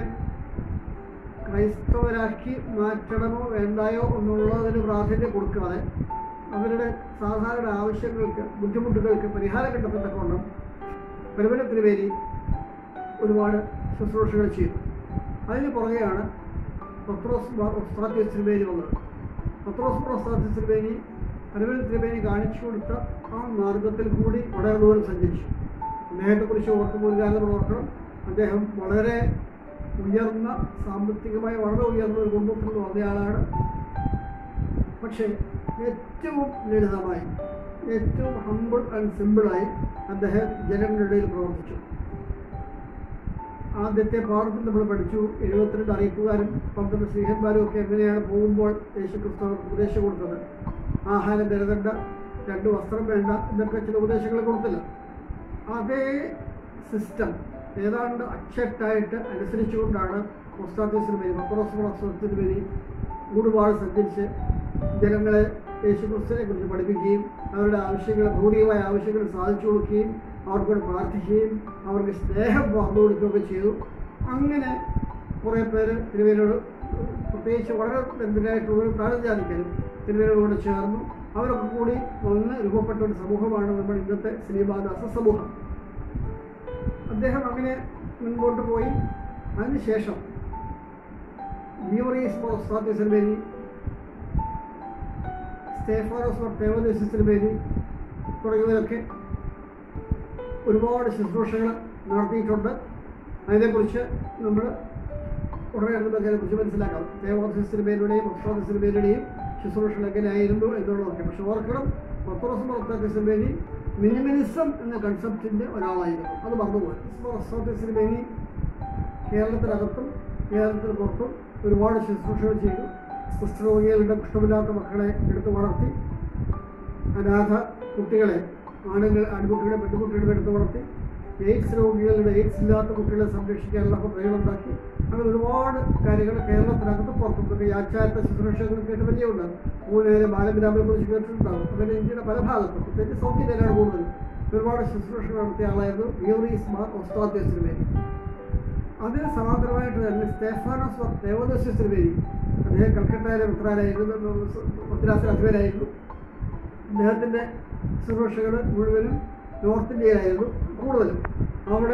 ക്രൈസ്തവരാക്കി മാറ്റണമോ വേണ്ടായോ എന്നുള്ളതിന് പ്രാധാന്യം കൊടുക്കാതെ അവരുടെ സാധാരണ ആവശ്യങ്ങൾക്ക്, ബുദ്ധിമുട്ടുകൾക്ക് പരിഹാരം കണ്ടെത്തക്കൊണ്ടും പെരുവനത്തിനുവേണ്ടി ഒരുപാട് ശുശ്രൂഷകൾ ചെയ്തു. അതിന് പുറകെയാണ് പത്രോസ് ഒസ്ത്രാത്യസ് തിരുമേനി വന്നത്. പത്രോസ് ഒസ്ത്രാത്യസ് തിരുമേനി പെരുവന തിരുമേനി കാണിച്ചു കൊടുത്ത ആ മാർഗത്തിൽ കൂടി വളരെ ദൂരം സഞ്ചരിച്ചു. അദ്ദേഹത്തെക്കുറിച്ച് ഓർക്കുമ്പോൾ ഒരു കാര്യം ഓർക്കണം, അദ്ദേഹം വളരെ ഉയർന്ന സാമ്പത്തികമായി വളരെ ഉയർന്ന ഒരു കുടുംബത്തിൽ നിന്ന് വന്നയാളാണ്. പക്ഷേ ഏറ്റവും ലളിതമായി, ഏറ്റവും ഹമ്പിൾ ആൻഡ് സിമ്പിളായി അദ്ദേഹം ജനങ്ങളുടെ ഇടയിൽ പ്രവർത്തിച്ചു. ആദ്യത്തെ പാഠത്തിൽ നമ്മൾ പഠിച്ചു, എഴുപത്തിരണ്ട് അറിയിപ്പുകാരും പന്ത്രണ്ട് സ്ത്രീഹന്മാരും ഒക്കെ എങ്ങനെയാണ് പോകുമ്പോൾ യേശുക്രിസ്തു ഉപദേശം കൊടുത്തത്. ആഹാരം കരുതണ്ട, രണ്ട് വസ്ത്രം വേണ്ട എന്നൊക്കെ ചില ഉപദേശങ്ങൾ കൊടുത്തില്ല. അതേ സിസ്റ്റം ഏതാണ്ട് അച്ചട്ടായിട്ട് അനുസരിച്ചുകൊണ്ടാണ് ഒസ്താത്യസിന് വരി പത്രോസ് വരി ഒരുപാട് സഞ്ചരിച്ച് ജനങ്ങളെ യേശുക്രിസ്തുവിനെ കുറിച്ച് പഠിപ്പിക്കുകയും അവരുടെ ആവശ്യങ്ങൾ, ഭൗതികമായ ആവശ്യങ്ങൾ സാധിച്ചു കൊടുക്കുകയും അവർക്കോട് പ്രാർത്ഥിക്കുകയും അവർക്ക് സ്നേഹം പകർന്നു കൊടുക്കുകയൊക്കെ ചെയ്തു. അങ്ങനെ കുറേ പേര് തിരുവേലിയോട്, പ്രത്യേകിച്ച് വളരെ ബന്ധനായിട്ടുള്ള താഴ്ന്ന ജാതിക്കാരും തിരുവേലിയോട് ചേർന്നു. അവരൊക്കെ കൂടി വന്ന് രൂപപ്പെട്ട ഒരു സമൂഹമാണ് നമ്മൾ ഇന്നത്തെ ശ്രീമാദാസ സമൂഹം. അദ്ദേഹം അങ്ങനെ മുൻപോട്ട് പോയി. അതിനുശേഷം ഗ്രിഗോറിയോസ് ഒസ്ത്രാത്യസിന് വേണ്ടി, സ്റ്റെഫാനോസ് തേവദേശത്തിന് വേണ്ടി തുടങ്ങിയവരൊക്കെ ഒരുപാട് ശുശ്രൂഷകൾ നടത്തിയിട്ടുണ്ട്. അതിനെക്കുറിച്ച് നമ്മൾ ഉടനെ അതിനെക്കുറിച്ച് മനസ്സിലാക്കാം. ദേവോധസിന് പേരുടെയും ഒസ്താദിസിന് പേരുടെയും ശുശ്രൂഷകൾ എങ്ങനെയായിരുന്നു എന്നുള്ളതൊക്കെ. പക്ഷെ ഓർക്കണം, പത്രോസ് ഒസ്താദിസിന് പേരി മിനിമലിസം എന്ന കൺസെപ്റ്റിൻ്റെ ഒരാളായിരുന്നു. അത് മറന്നുപോയി. ഒസ്താദിസിന് പേരി കേരളത്തിനകത്തും കേരളത്തിന് പുറത്തും ഒരുപാട് ശുശ്രൂഷകൾ ചെയ്തു. കുഷ്ഠരോഗികളുടെ കുഷ്ഠമില്ലാത്ത മക്കളെ എടുത്തു വളർത്തി, അനാഥ കുട്ടികളെ, ആണുങ്ങൾ ആൺകുട്ടികളെ പെൺകുട്ടികളെ എടുത്തു വളർത്തി, എയ്ഡ്സ് രോഗികളുടെ എയ്ഡ്സ് ഇല്ലാത്ത കുട്ടികളെ സംരക്ഷിക്കാനുള്ള പദ്ധതികളുണ്ടാക്കി. അങ്ങനെ ഒരുപാട് കാര്യങ്ങൾ കേരളത്തിനകത്ത് പുറത്തുനിന്നൊക്കെ യാച്ചാത്ത ശുശ്രൂഷകൾ കേട്ട് പരിചയമുണ്ടാകും. മൂന്നേരെ ബാലഗ്രാമത്തെ കുറിച്ച് കേട്ടിട്ടുണ്ടാകും. അങ്ങനെ ഇന്ത്യയുടെ പല ഭാഗത്തും, പ്രത്യേകിച്ച് സൗത്ത് ഇന്ത്യയിലാണ് കൂടുതൽ ഒരുപാട് ശുശ്രൂഷകൾ നടത്തിയ ആളായിരുന്നു ഗീവറീസ് മാർ ഒസ്താദ്യോസിന് പേര്. അതിന് സമാന്തരമായിട്ട് തന്നെ സ്റ്റെഫാനോസ് ദേവോദോസ്യസിന് പേര്, അദ്ദേഹം കൽക്കട്ടയിലെ മിത്രാനായിരുന്നു, മദ്രാസിലെ അധിപനായിരുന്നു. അദ്ദേഹത്തിൻ്റെ ശുശ്രൂഷകൾ മുഴുവനും നോർത്ത് ഇന്ത്യയിലായിരുന്നു കൂടുതലും. അവിടെ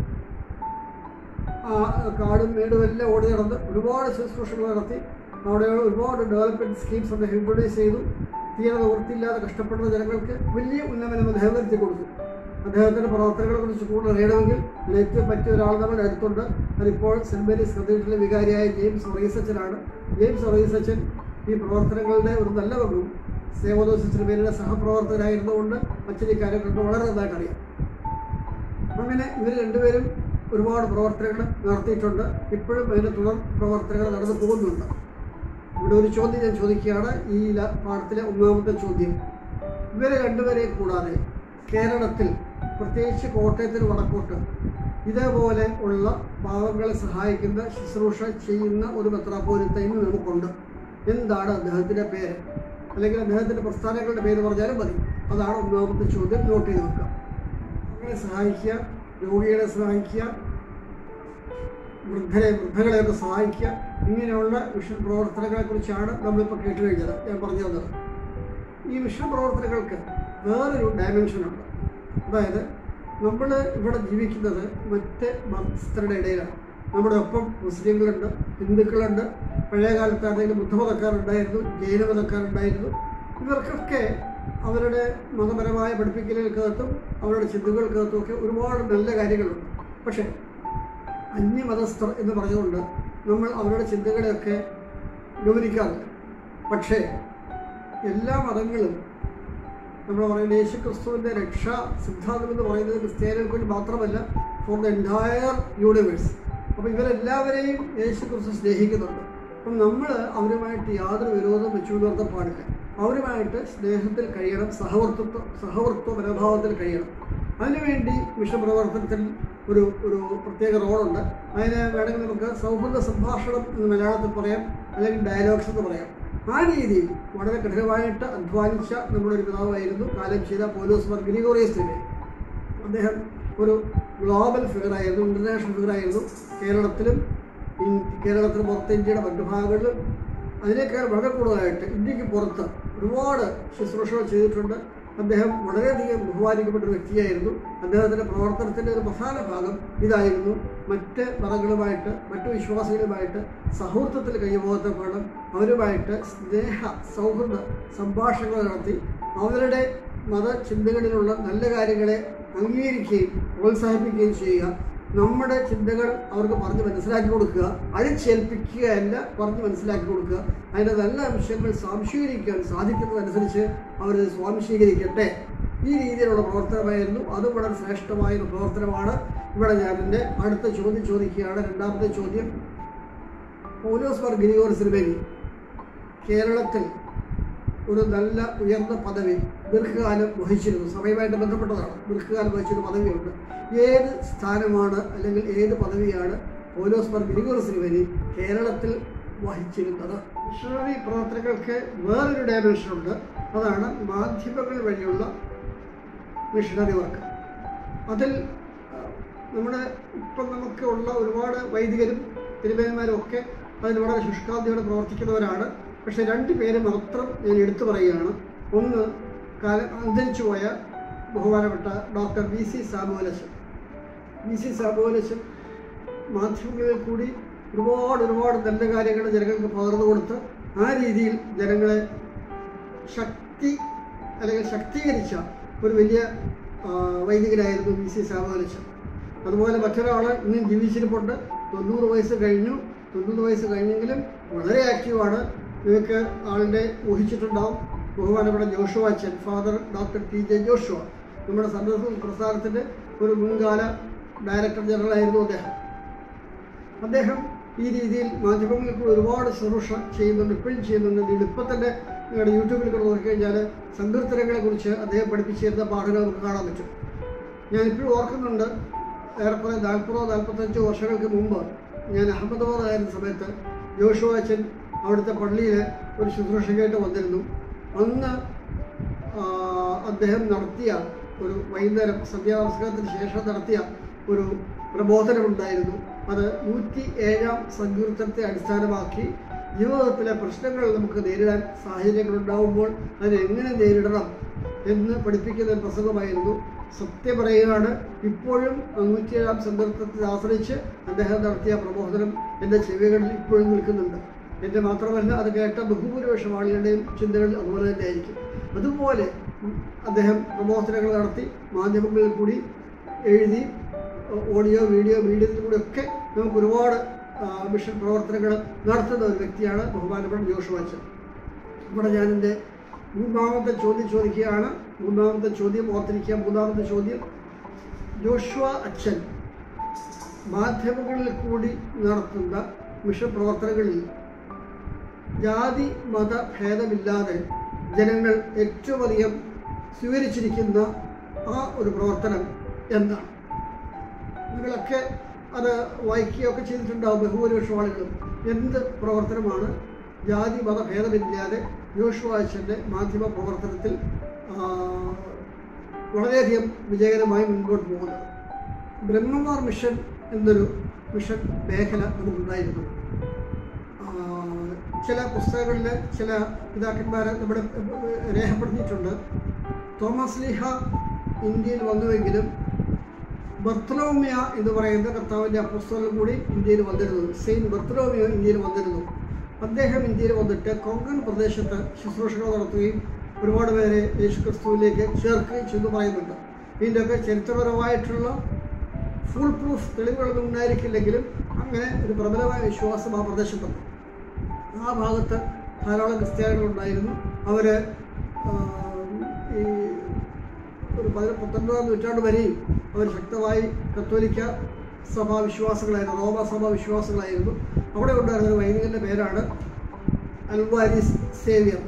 കാടും മേടും എല്ലാം ഓടി നടന്ന് ഒരുപാട് ശുശ്രൂഷകൾ നടത്തി. അവിടെ ഒരുപാട് ഡെവലപ്മെൻറ്റ് സ്കീംസ് അദ്ദേഹം ഇൻട്രൊഡ്യൂസ് ചെയ്തു. തീരെ നിവൃത്തിയില്ലാതെ കഷ്ടപ്പെടുന്ന ജനങ്ങൾക്ക് വലിയ ഉന്നമനം അദ്ദേഹം വരുത്തി കൊടുത്തു. അദ്ദേഹത്തിൻ്റെ പ്രവർത്തനങ്ങളെ കുറിച്ച് കൂടുതൽ അറിയണമെങ്കിൽ ഏറ്റവും പറ്റിയ ഒരാൾ നമ്മുടെ അടുത്തുണ്ട്. അതിപ്പോൾ സെൻറ്റ് മേരീസ് കത്തീഡ്രലിലെ വികാരിയായ ജെയിംസ് ഒറീസച്ചനാണ്. ജെയിംസ് ഒറീസച്ചൻ ഈ പ്രവർത്തനങ്ങളുടെ ഒരു നല്ല പങ്കും ദേവോദോസിന് പേരുടെ സഹപ്രവർത്തകരായിരുന്നുകൊണ്ട് അച്ഛൻ ഈ കാര്യങ്ങൾക്ക് വളരെ നന്നായിട്ട് അറിയാം. അങ്ങനെ ഇവർ രണ്ടുപേരും ഒരുപാട് പ്രവർത്തനങ്ങൾ നടത്തിയിട്ടുണ്ട്. ഇപ്പോഴും അതിൻ്റെ തുടർ പ്രവർത്തനങ്ങൾ നടന്നു പോകുന്നുണ്ട്. ഇവിടെ ഒരു ചോദ്യം ഞാൻ ചോദിക്കുകയാണ്, ഈ പാഠത്തിലെ ഒന്നാമത്തെ ചോദ്യം. ഇവരെ രണ്ടുപേരെയും കൂടാതെ കേരളത്തിൽ, പ്രത്യേകിച്ച് കോട്ടയത്തിന് വടക്കോട്ട്, ഇതേപോലെ ഉള്ള പാവങ്ങളെ സഹായിക്കുന്ന ശുശ്രൂഷ ചെയ്യുന്ന ഒരു മെത്രാപ്പോലീത്ത ഇന്ന് നമുക്കുണ്ട്. എന്താണ് അദ്ദേഹത്തിൻ്റെ പേര്? അല്ലെങ്കിൽ അദ്ദേഹത്തിൻ്റെ പ്രസ്ഥാനങ്ങളുടെ പേര് പറഞ്ഞാലും മതി. അതാണ് ഒന്നാമത്തെ ചോദ്യം. നോട്ട് ചെയ്ത് വെക്കുക. അങ്ങനെ സഹായിക്കുക, രോഗികളെ സഹായിക്കുക, വൃദ്ധരെ വൃദ്ധകളെയൊക്കെ സഹായിക്കുക, ഇങ്ങനെയുള്ള മിഷൻ പ്രവർത്തനങ്ങളെക്കുറിച്ചാണ് നമ്മളിപ്പോൾ കേട്ട് കഴിഞ്ഞത്. ഞാൻ പറഞ്ഞു തന്നത് ഈ മിഷൻ പ്രവർത്തനങ്ങൾക്ക് വേറൊരു ഡയമെൻഷനുണ്ട്. അതായത് നമ്മൾ ഇവിടെ ജീവിക്കുന്നത് മറ്റ് മതസ്ഥരുടെ ഇടയിലാണ്. നമ്മുടെ ഒപ്പം മുസ്ലിങ്ങളുണ്ട്, ഹിന്ദുക്കളുണ്ട്, പഴയ കാലത്താണെങ്കിലും ബുദ്ധമതക്കാരുണ്ടായിരുന്നു, ജൈനമതക്കാരുണ്ടായിരുന്നു. ഇവർക്കൊക്കെ അവരുടെ മതപരമായ പഠിപ്പിക്കലുകൾക്കകത്തും അവരുടെ ചിന്തകൾക്കകത്തും ഒക്കെ ഒരുപാട് നല്ല കാര്യങ്ങളുണ്ട്. പക്ഷേ അന്യമതസ്ഥർ എന്ന് പറഞ്ഞുകൊണ്ട് നമ്മൾ അവരുടെ ചിന്തകളെയൊക്കെ ഗൗനിക്കാറില്ല. പക്ഷേ എല്ലാ മതങ്ങളും നമ്മൾ പറയുന്നത് യേശു ക്രിസ്തുവിൻ്റെ രക്ഷാ സിദ്ധാന്തം എന്ന് പറയുന്നത് ക്രിസ്ത്യാനികൾക്ക് വേണ്ടി മാത്രമല്ല, ഫോർ ദ എൻറ്റയർ യൂണിവേഴ്സ്. അപ്പോൾ ഇവരെല്ലാവരെയും യേശു ക്രിസ്തു സ്നേഹിക്കുന്നുണ്ട്. അപ്പം നമ്മൾ അവരുമായിട്ട് യാതൊരു വിരോധം വെച്ചു നിർത്താൻ പാടില്ല. അവരുമായിട്ട് സ്നേഹത്തിൽ കഴിയണം, സഹവർത്തിത്വ സഹവർത്തിത്വ മനോഭാവത്തിൽ കഴിയണം. അതിനുവേണ്ടി മിഷൻ പ്രവർത്തനത്തിൽ ഒരു ഒരു പ്രത്യേക റോളുണ്ട്. അതിന് വേണമെങ്കിൽ നമുക്ക് സൗഹൃദ സംഭാഷണം എന്ന് മലയാളത്തിൽ പറയാം, അല്ലെങ്കിൽ ഡയലോഗ്സ് എന്ന് പറയാം. ആ രീതിയിൽ വളരെ കഠിനമായിട്ട് അധ്വാനിച്ച നമ്മുടെ ഒരു പിതാവായിരുന്നു കാലം ചെയ്ത പൗലോസ് മാർ ഗ്രിഗോറിയോസ് തിരുമേനി. അദ്ദേഹം ഒരു ഗ്ലോബൽ ഫിഗറായിരുന്നു, ഇൻ്റർനാഷണൽ ഫിഗറായിരുന്നു. കേരളത്തിലും കേരളത്തിന് പുറത്ത്, ഇന്ത്യയുടെ മറ്റു ഭാഗങ്ങളിലും അതിനേക്കാൾ വളരെ കൂടുതലായിട്ട് ഇന്ത്യക്ക് പുറത്ത് ഒരുപാട് ശുശ്രൂഷകൾ ചെയ്തിട്ടുണ്ട്. അദ്ദേഹം വളരെയധികം ബഹുമാനിക്കപ്പെട്ട ഒരു വ്യക്തിയായിരുന്നു. അദ്ദേഹത്തിൻ്റെ പ്രവർത്തനത്തിൻ്റെ ഒരു പ്രധാന ഭാഗം ഇതായിരുന്നു. മറ്റ് മതങ്ങളുമായിട്ട്, മറ്റു വിശ്വാസികളുമായിട്ട് സൗഹൃദത്തിൽ കൈപോകത്തെ വേണം. അവരുമായിട്ട് സ്നേഹ സൗഹൃദ സംഭാഷണങ്ങൾ നടത്തി അവരുടെ മതചിന്തകളിലുള്ള നല്ല കാര്യങ്ങളെ അംഗീകരിക്കുകയും പ്രോത്സാഹിപ്പിക്കുകയും ചെയ്യുക. നമ്മുടെ ചിന്തകൾ അവർക്ക് പറഞ്ഞ് മനസ്സിലാക്കി കൊടുക്കുക, അഴിച്ചേൽപ്പിക്കുകയല്ല, പറഞ്ഞ് മനസ്സിലാക്കി കൊടുക്കുക. അതിൻ്റെ നല്ല അംശങ്ങൾ സ്വാംശീകരിക്കാൻ സാധിക്കുന്നതനുസരിച്ച് അവർ സ്വാംശീകരിക്കട്ടെ. ഈ രീതിയിലുള്ള പ്രവർത്തനമായിരുന്നു. അതും വളരെ ശ്രേഷ്ഠമായൊരു പ്രവർത്തനമാണ്. ഇവിടെ ഞാൻ എൻ്റെ അടുത്ത ചോദ്യം ചോദിക്കുകയാണ്. രണ്ടാമത്തെ ചോദ്യം, പൗലോസ് മാർ ഗ്രിഗോറിയോസ് തിരുമേനി കേരളത്തിൽ ഒരു നല്ല ഉയർന്ന പദവി ദീർഘകാലം വഹിച്ചിരുന്നു. സഭയുമായിട്ട് ബന്ധപ്പെട്ടതാണ്. ദീർഘകാലം വഹിച്ചൊരു പദവിയുണ്ട്. ഏത് സ്ഥാനമാണ് അല്ലെങ്കിൽ ഏത് പദവിയാണ് പൗലോസ് മാർ ഗ്രിഗോറിയോസ് തിരുമേനി കേരളത്തിൽ വഹിച്ചിരുന്നത്? മിഷണറി പ്രവർത്തനങ്ങൾക്ക് വേറൊരു ഡയമെൻഷനുണ്ട്. അതാണ് മാധ്യമങ്ങൾ വഴിയുള്ള മിഷണറി വർക്ക്. അതിൽ നമ്മുടെ ഇപ്പം നമുക്ക് ഉള്ള ഒരുപാട് വൈദികരും തിരുമേനിമാരും ഒക്കെ അതിൽ വളരെ ശുഷ്കാന്തിയോടെ പ്രവർത്തിക്കുന്നവരാണ്. പക്ഷേ രണ്ട് പേര് മാത്രം ഞാൻ എടുത്തു പറയുകയാണ്. ഒന്ന്, കാല അന്തരിച്ചു പോയ ബഹുമാനപ്പെട്ട ഡോക്ടർ വി സി സാമുവലച്ചൻ. വി സി സാമുവലച്ചൻ മാധ്യമങ്ങളിൽ കൂടി ഒരുപാട് ഒരുപാട് നല്ല കാര്യങ്ങൾ ജനങ്ങൾക്ക് പകർന്നു കൊടുത്ത് ആ രീതിയിൽ ജനങ്ങളെ ശക്തി അല്ലെങ്കിൽ ശക്തീകരിച്ച ഒരു വലിയ വൈദികനായിരുന്നു വി സി സാമുവലച്ചൻ. അതുപോലെ മറ്റൊരാൾ ഇന്നും ജീവിച്ചിരിപ്പുണ്ട്. തൊണ്ണൂറ് വയസ്സ് കഴിഞ്ഞു. തൊണ്ണൂറ് വയസ്സ് കഴിഞ്ഞെങ്കിലും വളരെ ആക്റ്റീവാണ്. നിങ്ങൾക്ക് ആളിനെ ഊഹിച്ചിട്ടുണ്ടാവും. ബഹുമാനപ്പെട്ട ജോഷുവ അച്ഛൻ, father doctor T J Joshua, നമ്മുടെ സന്ദർഭ പ്രസ്ഥാനത്തിൻ്റെ ഒരു മുൻകാല ഡയറക്ടർ ജനറൽ ആയിരുന്നു അദ്ദേഹം. അദ്ദേഹം ഈ രീതിയിൽ മാധ്യമങ്ങൾക്ക് ഒരുപാട് ശുശ്രൂഷ ചെയ്യുന്നുണ്ട്, ഇപ്പോഴും ചെയ്യുന്നുണ്ട്. നിങ്ങൾ ഇപ്പം തന്നെ നിങ്ങളുടെ യൂട്യൂബിൽ കൂടെ നോക്കിക്കഴിഞ്ഞാൽ സങ്കീർത്തനങ്ങളെക്കുറിച്ച് അദ്ദേഹം പഠിപ്പിച്ചിരുന്ന പാഠങ്ങൾ നമുക്ക് കാണാൻ പറ്റും. ഞാനിപ്പോഴും ഓർക്കുന്നുണ്ട്, ഏറെക്കുറെ നാൽപ്പതോ നാൽപ്പത്തഞ്ചോ വർഷങ്ങൾക്ക് മുമ്പ് ഞാൻ അഹമ്മദാബാദായിരുന്ന സമയത്ത് ജോഷുവ അച്ഛൻ അവിടുത്തെ പള്ളിയിൽ ഒരു ശുശ്രൂഷയ്ക്കായിട്ട് വന്നിരുന്നു. അന്ന് അദ്ദേഹം നടത്തിയ ഒരു വൈകുന്നേരം സന്ധ്യാനമസ്കാരത്തിന് ശേഷം നടത്തിയ ഒരു പ്രബോധനമുണ്ടായിരുന്നു. അത് നൂറ്റി ഏഴാം സങ്കീർത്തനത്തെ അടിസ്ഥാനമാക്കി ജീവിതത്തിലെ പ്രശ്നങ്ങൾ നമുക്ക് നേരിടാൻ സാഹചര്യങ്ങളുണ്ടാവുമ്പോൾ അതിനെങ്ങനെ നേരിടണം എന്ന് പഠിപ്പിക്കുന്ന ഒരു പ്രസംഗമായിരുന്നു. സത്യം പറയുകയാണ്, ഇപ്പോഴും നൂറ്റിയേഴാം സങ്കീർത്തനത്തെ ആശ്രയിച്ച് അദ്ദേഹം നടത്തിയ പ്രബോധനം എൻ്റെ ചെവികളിൽ ഇപ്പോഴും നിൽക്കുന്നുണ്ട്. എൻ്റെ മാത്രമല്ല, അത് കേട്ട ബഹുഭൂരിപക്ഷം ആളുകളുടെയും ചിന്തകളിൽ അതുപോലെ തന്നെ ആയിരിക്കും. അതുപോലെ അദ്ദേഹം പ്രബോധനങ്ങൾ നടത്തി മാധ്യമങ്ങളിൽ കൂടി എഴുതി ഓഡിയോ വീഡിയോ മീഡിയത്തിൽ കൂടിയൊക്കെ നമുക്ക് ഒരുപാട് മിഷൻ പ്രവർത്തനങ്ങൾ നടത്തുന്ന ഒരു വ്യക്തിയാണ് ബഹുമാനപ്പെട്ട ജോഷുവ അച്ഛൻ. ഇവിടെ ഞാനെൻ്റെ മൂന്നാമത്തെ ചോദ്യം ചോദിക്കുകയാണ്. മൂന്നാമത്തെ ചോദ്യം ഓർത്തിരിക്കുക. മൂന്നാമത്തെ ചോദ്യം, ജോഷുവ അച്ഛൻ മാധ്യമങ്ങളിൽ കൂടി നടത്തുന്ന മിഷൻ പ്രവർത്തനങ്ങളിൽ ജാതി മത ഭേദമില്ലാതെ ജനങ്ങൾ ഏറ്റവും അധികം സ്വീകരിച്ചിരിക്കുന്ന ആ ഒരു പ്രവർത്തനം എന്താണ്? നിങ്ങളൊക്കെ അത് വായിക്കുകയൊക്കെ ചെയ്തിട്ടുണ്ടാവും ബഹുഭൂരിപക്ഷം ആളുകളും. എന്ത് പ്രവർത്തനമാണ് ജാതി മത ഭേദമില്ലാതെ ജോഷുവ അച്ഛൻ്റെ മാധ്യമ പ്രവർത്തനത്തിൽ വളരെയധികം വിജയകരമായി മുൻപോട്ട് പോകുന്നത്? ബ്രഹ്മവാർ മിഷൻ എന്നൊരു മിഷൻ മേഖല നമുക്കുണ്ടായിരുന്നു. ചില പുസ്തകങ്ങളിൽ ചില പിതാക്കന്മാരെ നമ്മുടെ രേഖപ്പെടുത്തിയിട്ടുണ്ട്. തോമസ് ലീഹ ഇന്ത്യയിൽ വന്നുവെങ്കിലും ബർത്തലോമിയ എന്ന് പറയുന്ന കർത്താവിൻ്റെ അപ്പോസ്തലൻ കൂടി ഇന്ത്യയിൽ വന്നിരുന്നു. സെയിൻറ്റ് ബർത്തലോമിയ ഇന്ത്യയിൽ വന്നിരുന്നു. അദ്ദേഹം ഇന്ത്യയിൽ വന്നിട്ട് കൊങ്കൺ പ്രദേശത്ത് ശുശ്രൂഷകൾ നടത്തുകയും ഒരുപാട് പേരെ യേശുക്രിസ്തുവിലേക്ക് ചേർക്കുകയും ചെയ്തു പറയുന്നുണ്ട്. ഇതിൻ്റെയൊക്കെ ചരിത്രപരമായിട്ടുള്ള ഫുൾ പ്രൂഫ് തെളിവുകളൊന്നും ഉണ്ടായിരിക്കില്ലെങ്കിലും അങ്ങനെ ഒരു പ്രബലമായ വിശ്വാസം ആ പ്രദേശത്തുണ്ട്. ആ ഭാഗത്ത് ധാരാളം ക്രിസ്ത്യാനികളുണ്ടായിരുന്നു. അവർ ഈ ഒരു പതി പത്തൊൻപതാം നൂറ്റാണ്ട് വരെയും അവർ ശക്തമായി കത്തോലിക്ക സഭാ വിശ്വാസികളായിരുന്നു, റോമ സഭാ വിശ്വാസികളായിരുന്നു. അവിടെ ഉണ്ടായിരുന്ന ഒരു വൈദികൻ്റെ പേരാണ് അൽവാരിസ് സേവ്യർ.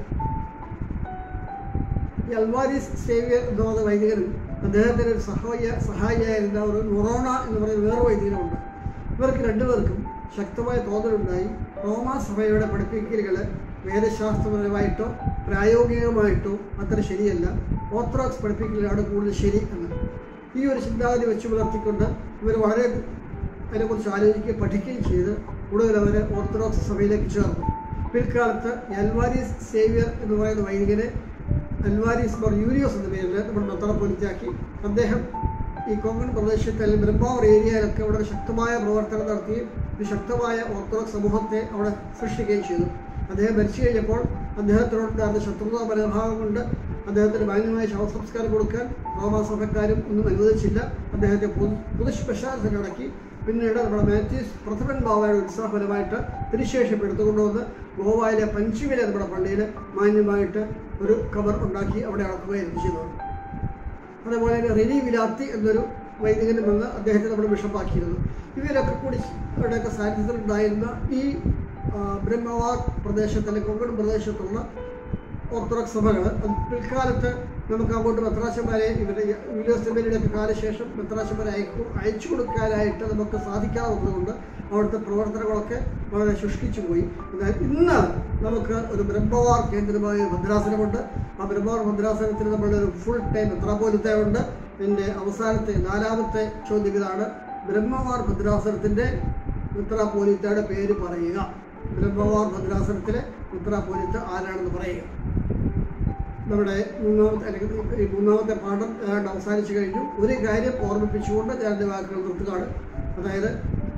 ഈ അൽവാരിസ് സേവ്യർ എന്ന് പറയുന്ന വൈദികനും അദ്ദേഹത്തിൻ്റെ ഒരു സഹായ സഹായിയായിരുന്ന ഒരു നൊറോണ എന്ന് പറയുന്ന വേറെ വൈദികനുണ്ട്. ഇവർക്ക് രണ്ടുപേർക്കും ശക്തമായ തോന്നലുണ്ടായി റോമാ സഭയുടെ പഠിപ്പിക്കലുകൾ വേദശാസ്ത്രപരമായിട്ടോ പ്രായോഗികമായിട്ടോ അത്ര ശരിയല്ല, ഓർത്തഡോക്സ് പഠിപ്പിക്കലാണ് കൂടുതൽ ശരി എന്ന്. ഈ ഒരു ചിന്താഗതി വെച്ച് പുലർത്തിക്കൊണ്ട് ഇവർ വളരെ അതിനെക്കുറിച്ച് ആലോചിക്കുകയും പഠിക്കുകയും ചെയ്ത് കൂടുതൽ അവർ ഓർത്തഡോക്സ് സഭയിലേക്ക് ചേർന്നു. പിൽക്കാലത്ത് അൽവാരിസ് സേവ്യർ എന്ന് പറയുന്ന വൈദികനെ അൽവാരിസ് മോർ യൂരിയോസ് എന്ന പേരിൽ നമ്മൾ മെത്രാപ്പൊലീത്താക്കി. അദ്ദേഹം ഈ കൊങ്കൺ പ്രദേശത്തെ അല്ലെങ്കിൽ ബ്രഹ്മാവർ ഏരിയയിലൊക്കെ അവിടെ ശക്തമായ പ്രവർത്തനം നടത്തുകയും ഒരു ശക്തമായ ഓർത്തഡോക്സ് സമൂഹത്തെ അവിടെ സൃഷ്ടിക്കുകയും ചെയ്തു. അദ്ദേഹം മരിച്ചു കഴിഞ്ഞപ്പോൾ അദ്ദേഹത്തിനോടുണ്ടായിരുന്ന ശത്രുതാ മനോഭാവം കൊണ്ട് അദ്ദേഹത്തിന് മാന്യമായ ശവസംസ്കാരം കൊടുക്കാൻ റോമാസഭക്കാരും ഒന്നും അനുവദിച്ചില്ല. അദ്ദേഹത്തെ പൊതു പൊതുശ്മശാനത്തിലടക്കി. പിന്നീട് നമ്മുടെ മാത്യൂസ് പ്രഥമൻ ബാവയുടെ ഉത്സാഹപരമായിട്ട് തിരുശേഷിപ്പ് എടുത്തുകൊണ്ടുവന്ന് ഗോവയിലെ പഞ്ചിമിലെ നമ്മുടെ പള്ളിയിൽ മാന്യമായിട്ട് ഒരു കബർ ഉണ്ടാക്കി അവിടെ അടക്കുകയായിരുന്നു ചെയ്തത്. അതേപോലെ തന്നെ റിനി വിലാത്തി എന്നൊരു വൈദികനും വന്ന് അദ്ദേഹത്തെ നമ്മൾ ബിഷപ്പാക്കിയിരുന്നു. ഇവരൊക്കെ കൂടി ഇവിടെയൊക്കെ സാന്നിധ്യത്തിലുണ്ടായിരുന്ന ഈ ബ്രഹ്മവാർ പ്രദേശത്തിലെ കൊങ്കൺ പ്രദേശത്തുള്ള ഓർത്തഡോക്സ് സഭകൾ പിൽക്കാലത്ത് നമുക്ക് അങ്ങോട്ട് മെത്രാശന്മാരെ ഇവരുടെ യൂലിയോസ് സെമിനാരിയുടെയൊക്കെ കാലശേഷം മെത്രാശന്മാരെ അയക്കു അയച്ചു കൊടുക്കാനായിട്ട് നമുക്ക് സാധിക്കാതെ വന്നതുകൊണ്ട് അവിടുത്തെ പ്രവർത്തനങ്ങളൊക്കെ വളരെ ശുഷ്കിച്ചു പോയി. എന്നാൽ ഇന്ന് നമുക്ക് ഒരു ബ്രഹ്മവാർ കേന്ദ്രമായ ഭദ്രാസനമുണ്ട്. ആ ബ്രഹ്മവാർ ഭദ്രാസനത്തിന് നമ്മളുടെ ഒരു ഫുൾ ടൈം മെത്രാപ്പോലിത്തയുണ്ട്. എൻ്റെ അവസാനത്തെ നാലാമത്തെ ചോദ്യം ഇതാണ്: ബ്രഹ്മവാർ ഭദ്രാസനത്തിൻ്റെ മെത്രാപ്പോലിത്തയുടെ പേര് പറയുക. ബ്രഹ്മവാർ ഭദ്രാസനത്തിലെ മെത്രാപ്പോലിത്ത ആരാണെന്ന് പറയുക. നമ്മുടെ മൂന്നാമത്തെ അല്ലെങ്കിൽ ഈ മൂന്നാമത്തെ പാഠം ഏതാണ്ട് അവസാനിച്ചു കഴിഞ്ഞു. ഒരു കാര്യം ഓർമ്മിപ്പിച്ചുകൊണ്ട് ഞാൻ എൻ്റെ വാക്കുകൾ നിർത്തുകയാണ്. അതായത്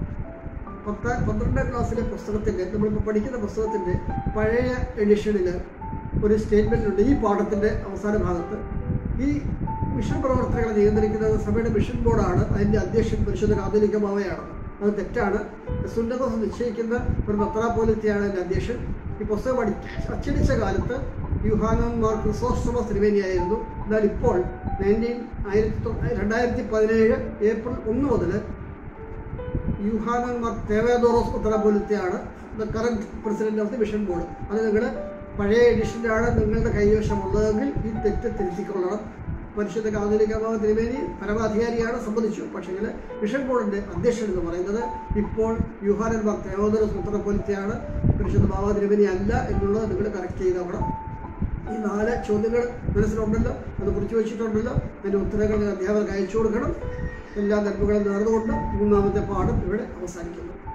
പത്താം പന്ത്രണ്ടാം ക്ലാസ്സിലെ പുസ്തകത്തിൻ്റെ നമ്മളിപ്പോൾ പഠിക്കുന്ന പുസ്തകത്തിൻ്റെ പഴയ എഡിഷനിൽ ഒരു സ്റ്റേറ്റ്മെൻ്റ് ഉണ്ട് ഈ പാഠത്തിൻ്റെ അവസാന ഭാഗത്ത്. ഈ മിഷൻ പ്രവർത്തനങ്ങളെ നിയന്ത്രിക്കുന്നത് സഭയുടെ മിഷൻ ബോർഡാണ്. അതിൻ്റെ അധ്യക്ഷൻ പരിശുദ്ധ കാതോലിക്ക ബാവയാണ്. അത് തെറ്റാണ്. സുന്നത നിശ്ചയിക്കുന്ന ഒരു മെത്രാപ്പോലീത്തയാണ് അതിൻ്റെ അധ്യക്ഷൻ. ഈ പുസ്തകം അടി അച്ചടിച്ച കാലത്ത് യൂഹാനോൻ മാർ ക്രിസോസ്റ്റമസ് തിരുമേനിയായിരുന്നു. എന്നാൽ ഇപ്പോൾ നയൻറ്റീൻ ആയിരത്തി രണ്ടായിരത്തി പതിനേഴ് ഏപ്രിൽ ഒന്ന് മുതൽ യൂഹാനോൻ മാർ തേവേദോറോസ് മെത്രാപ്പോലീത്തയാണ് the current president of the mission board. അത് നിങ്ങൾ പഴയ എഡിഷനിലാണ് നിങ്ങളുടെ കൈവശമുള്ളതെങ്കിൽ ഈ തെറ്റ് തിരുത്തിക്കൊള്ളണം. പരിശുദ്ധ കാതോലിക്ക ബാവ തിരുമേനി പരമാധികാരിയാണ്, സംബന്ധിച്ചു. പക്ഷേ മിഷൻ ബോർഡിൻ്റെ അധ്യക്ഷൻ എന്ന് പറയുന്നത് ഇപ്പോൾ യൂഹാനോൻ മാർ തേവേദോറോസ് മെത്രാപ്പോലീത്തയാണ്, പരിശുദ്ധ ബാവ തിരുമേനി അല്ല എന്നുള്ളത് നിങ്ങൾ കറക്റ്റ് ചെയ്തോണം. ഈ നാല് ചോദ്യങ്ങൾ മനസ്സിലുണ്ടല്ലോ, അത് കുറിച്ച് വെച്ചിട്ടുണ്ടല്ലോ. അതിൻ്റെ ഉത്തരങ്ങൾ അധ്യാപകർക്ക് അയച്ചു കൊടുക്കണം. എല്ലാ നന്മകളും നേർന്നുകൊണ്ട് മൂന്നാമത്തെ പാഠം ഇവിടെ അവസാനിക്കുന്നു.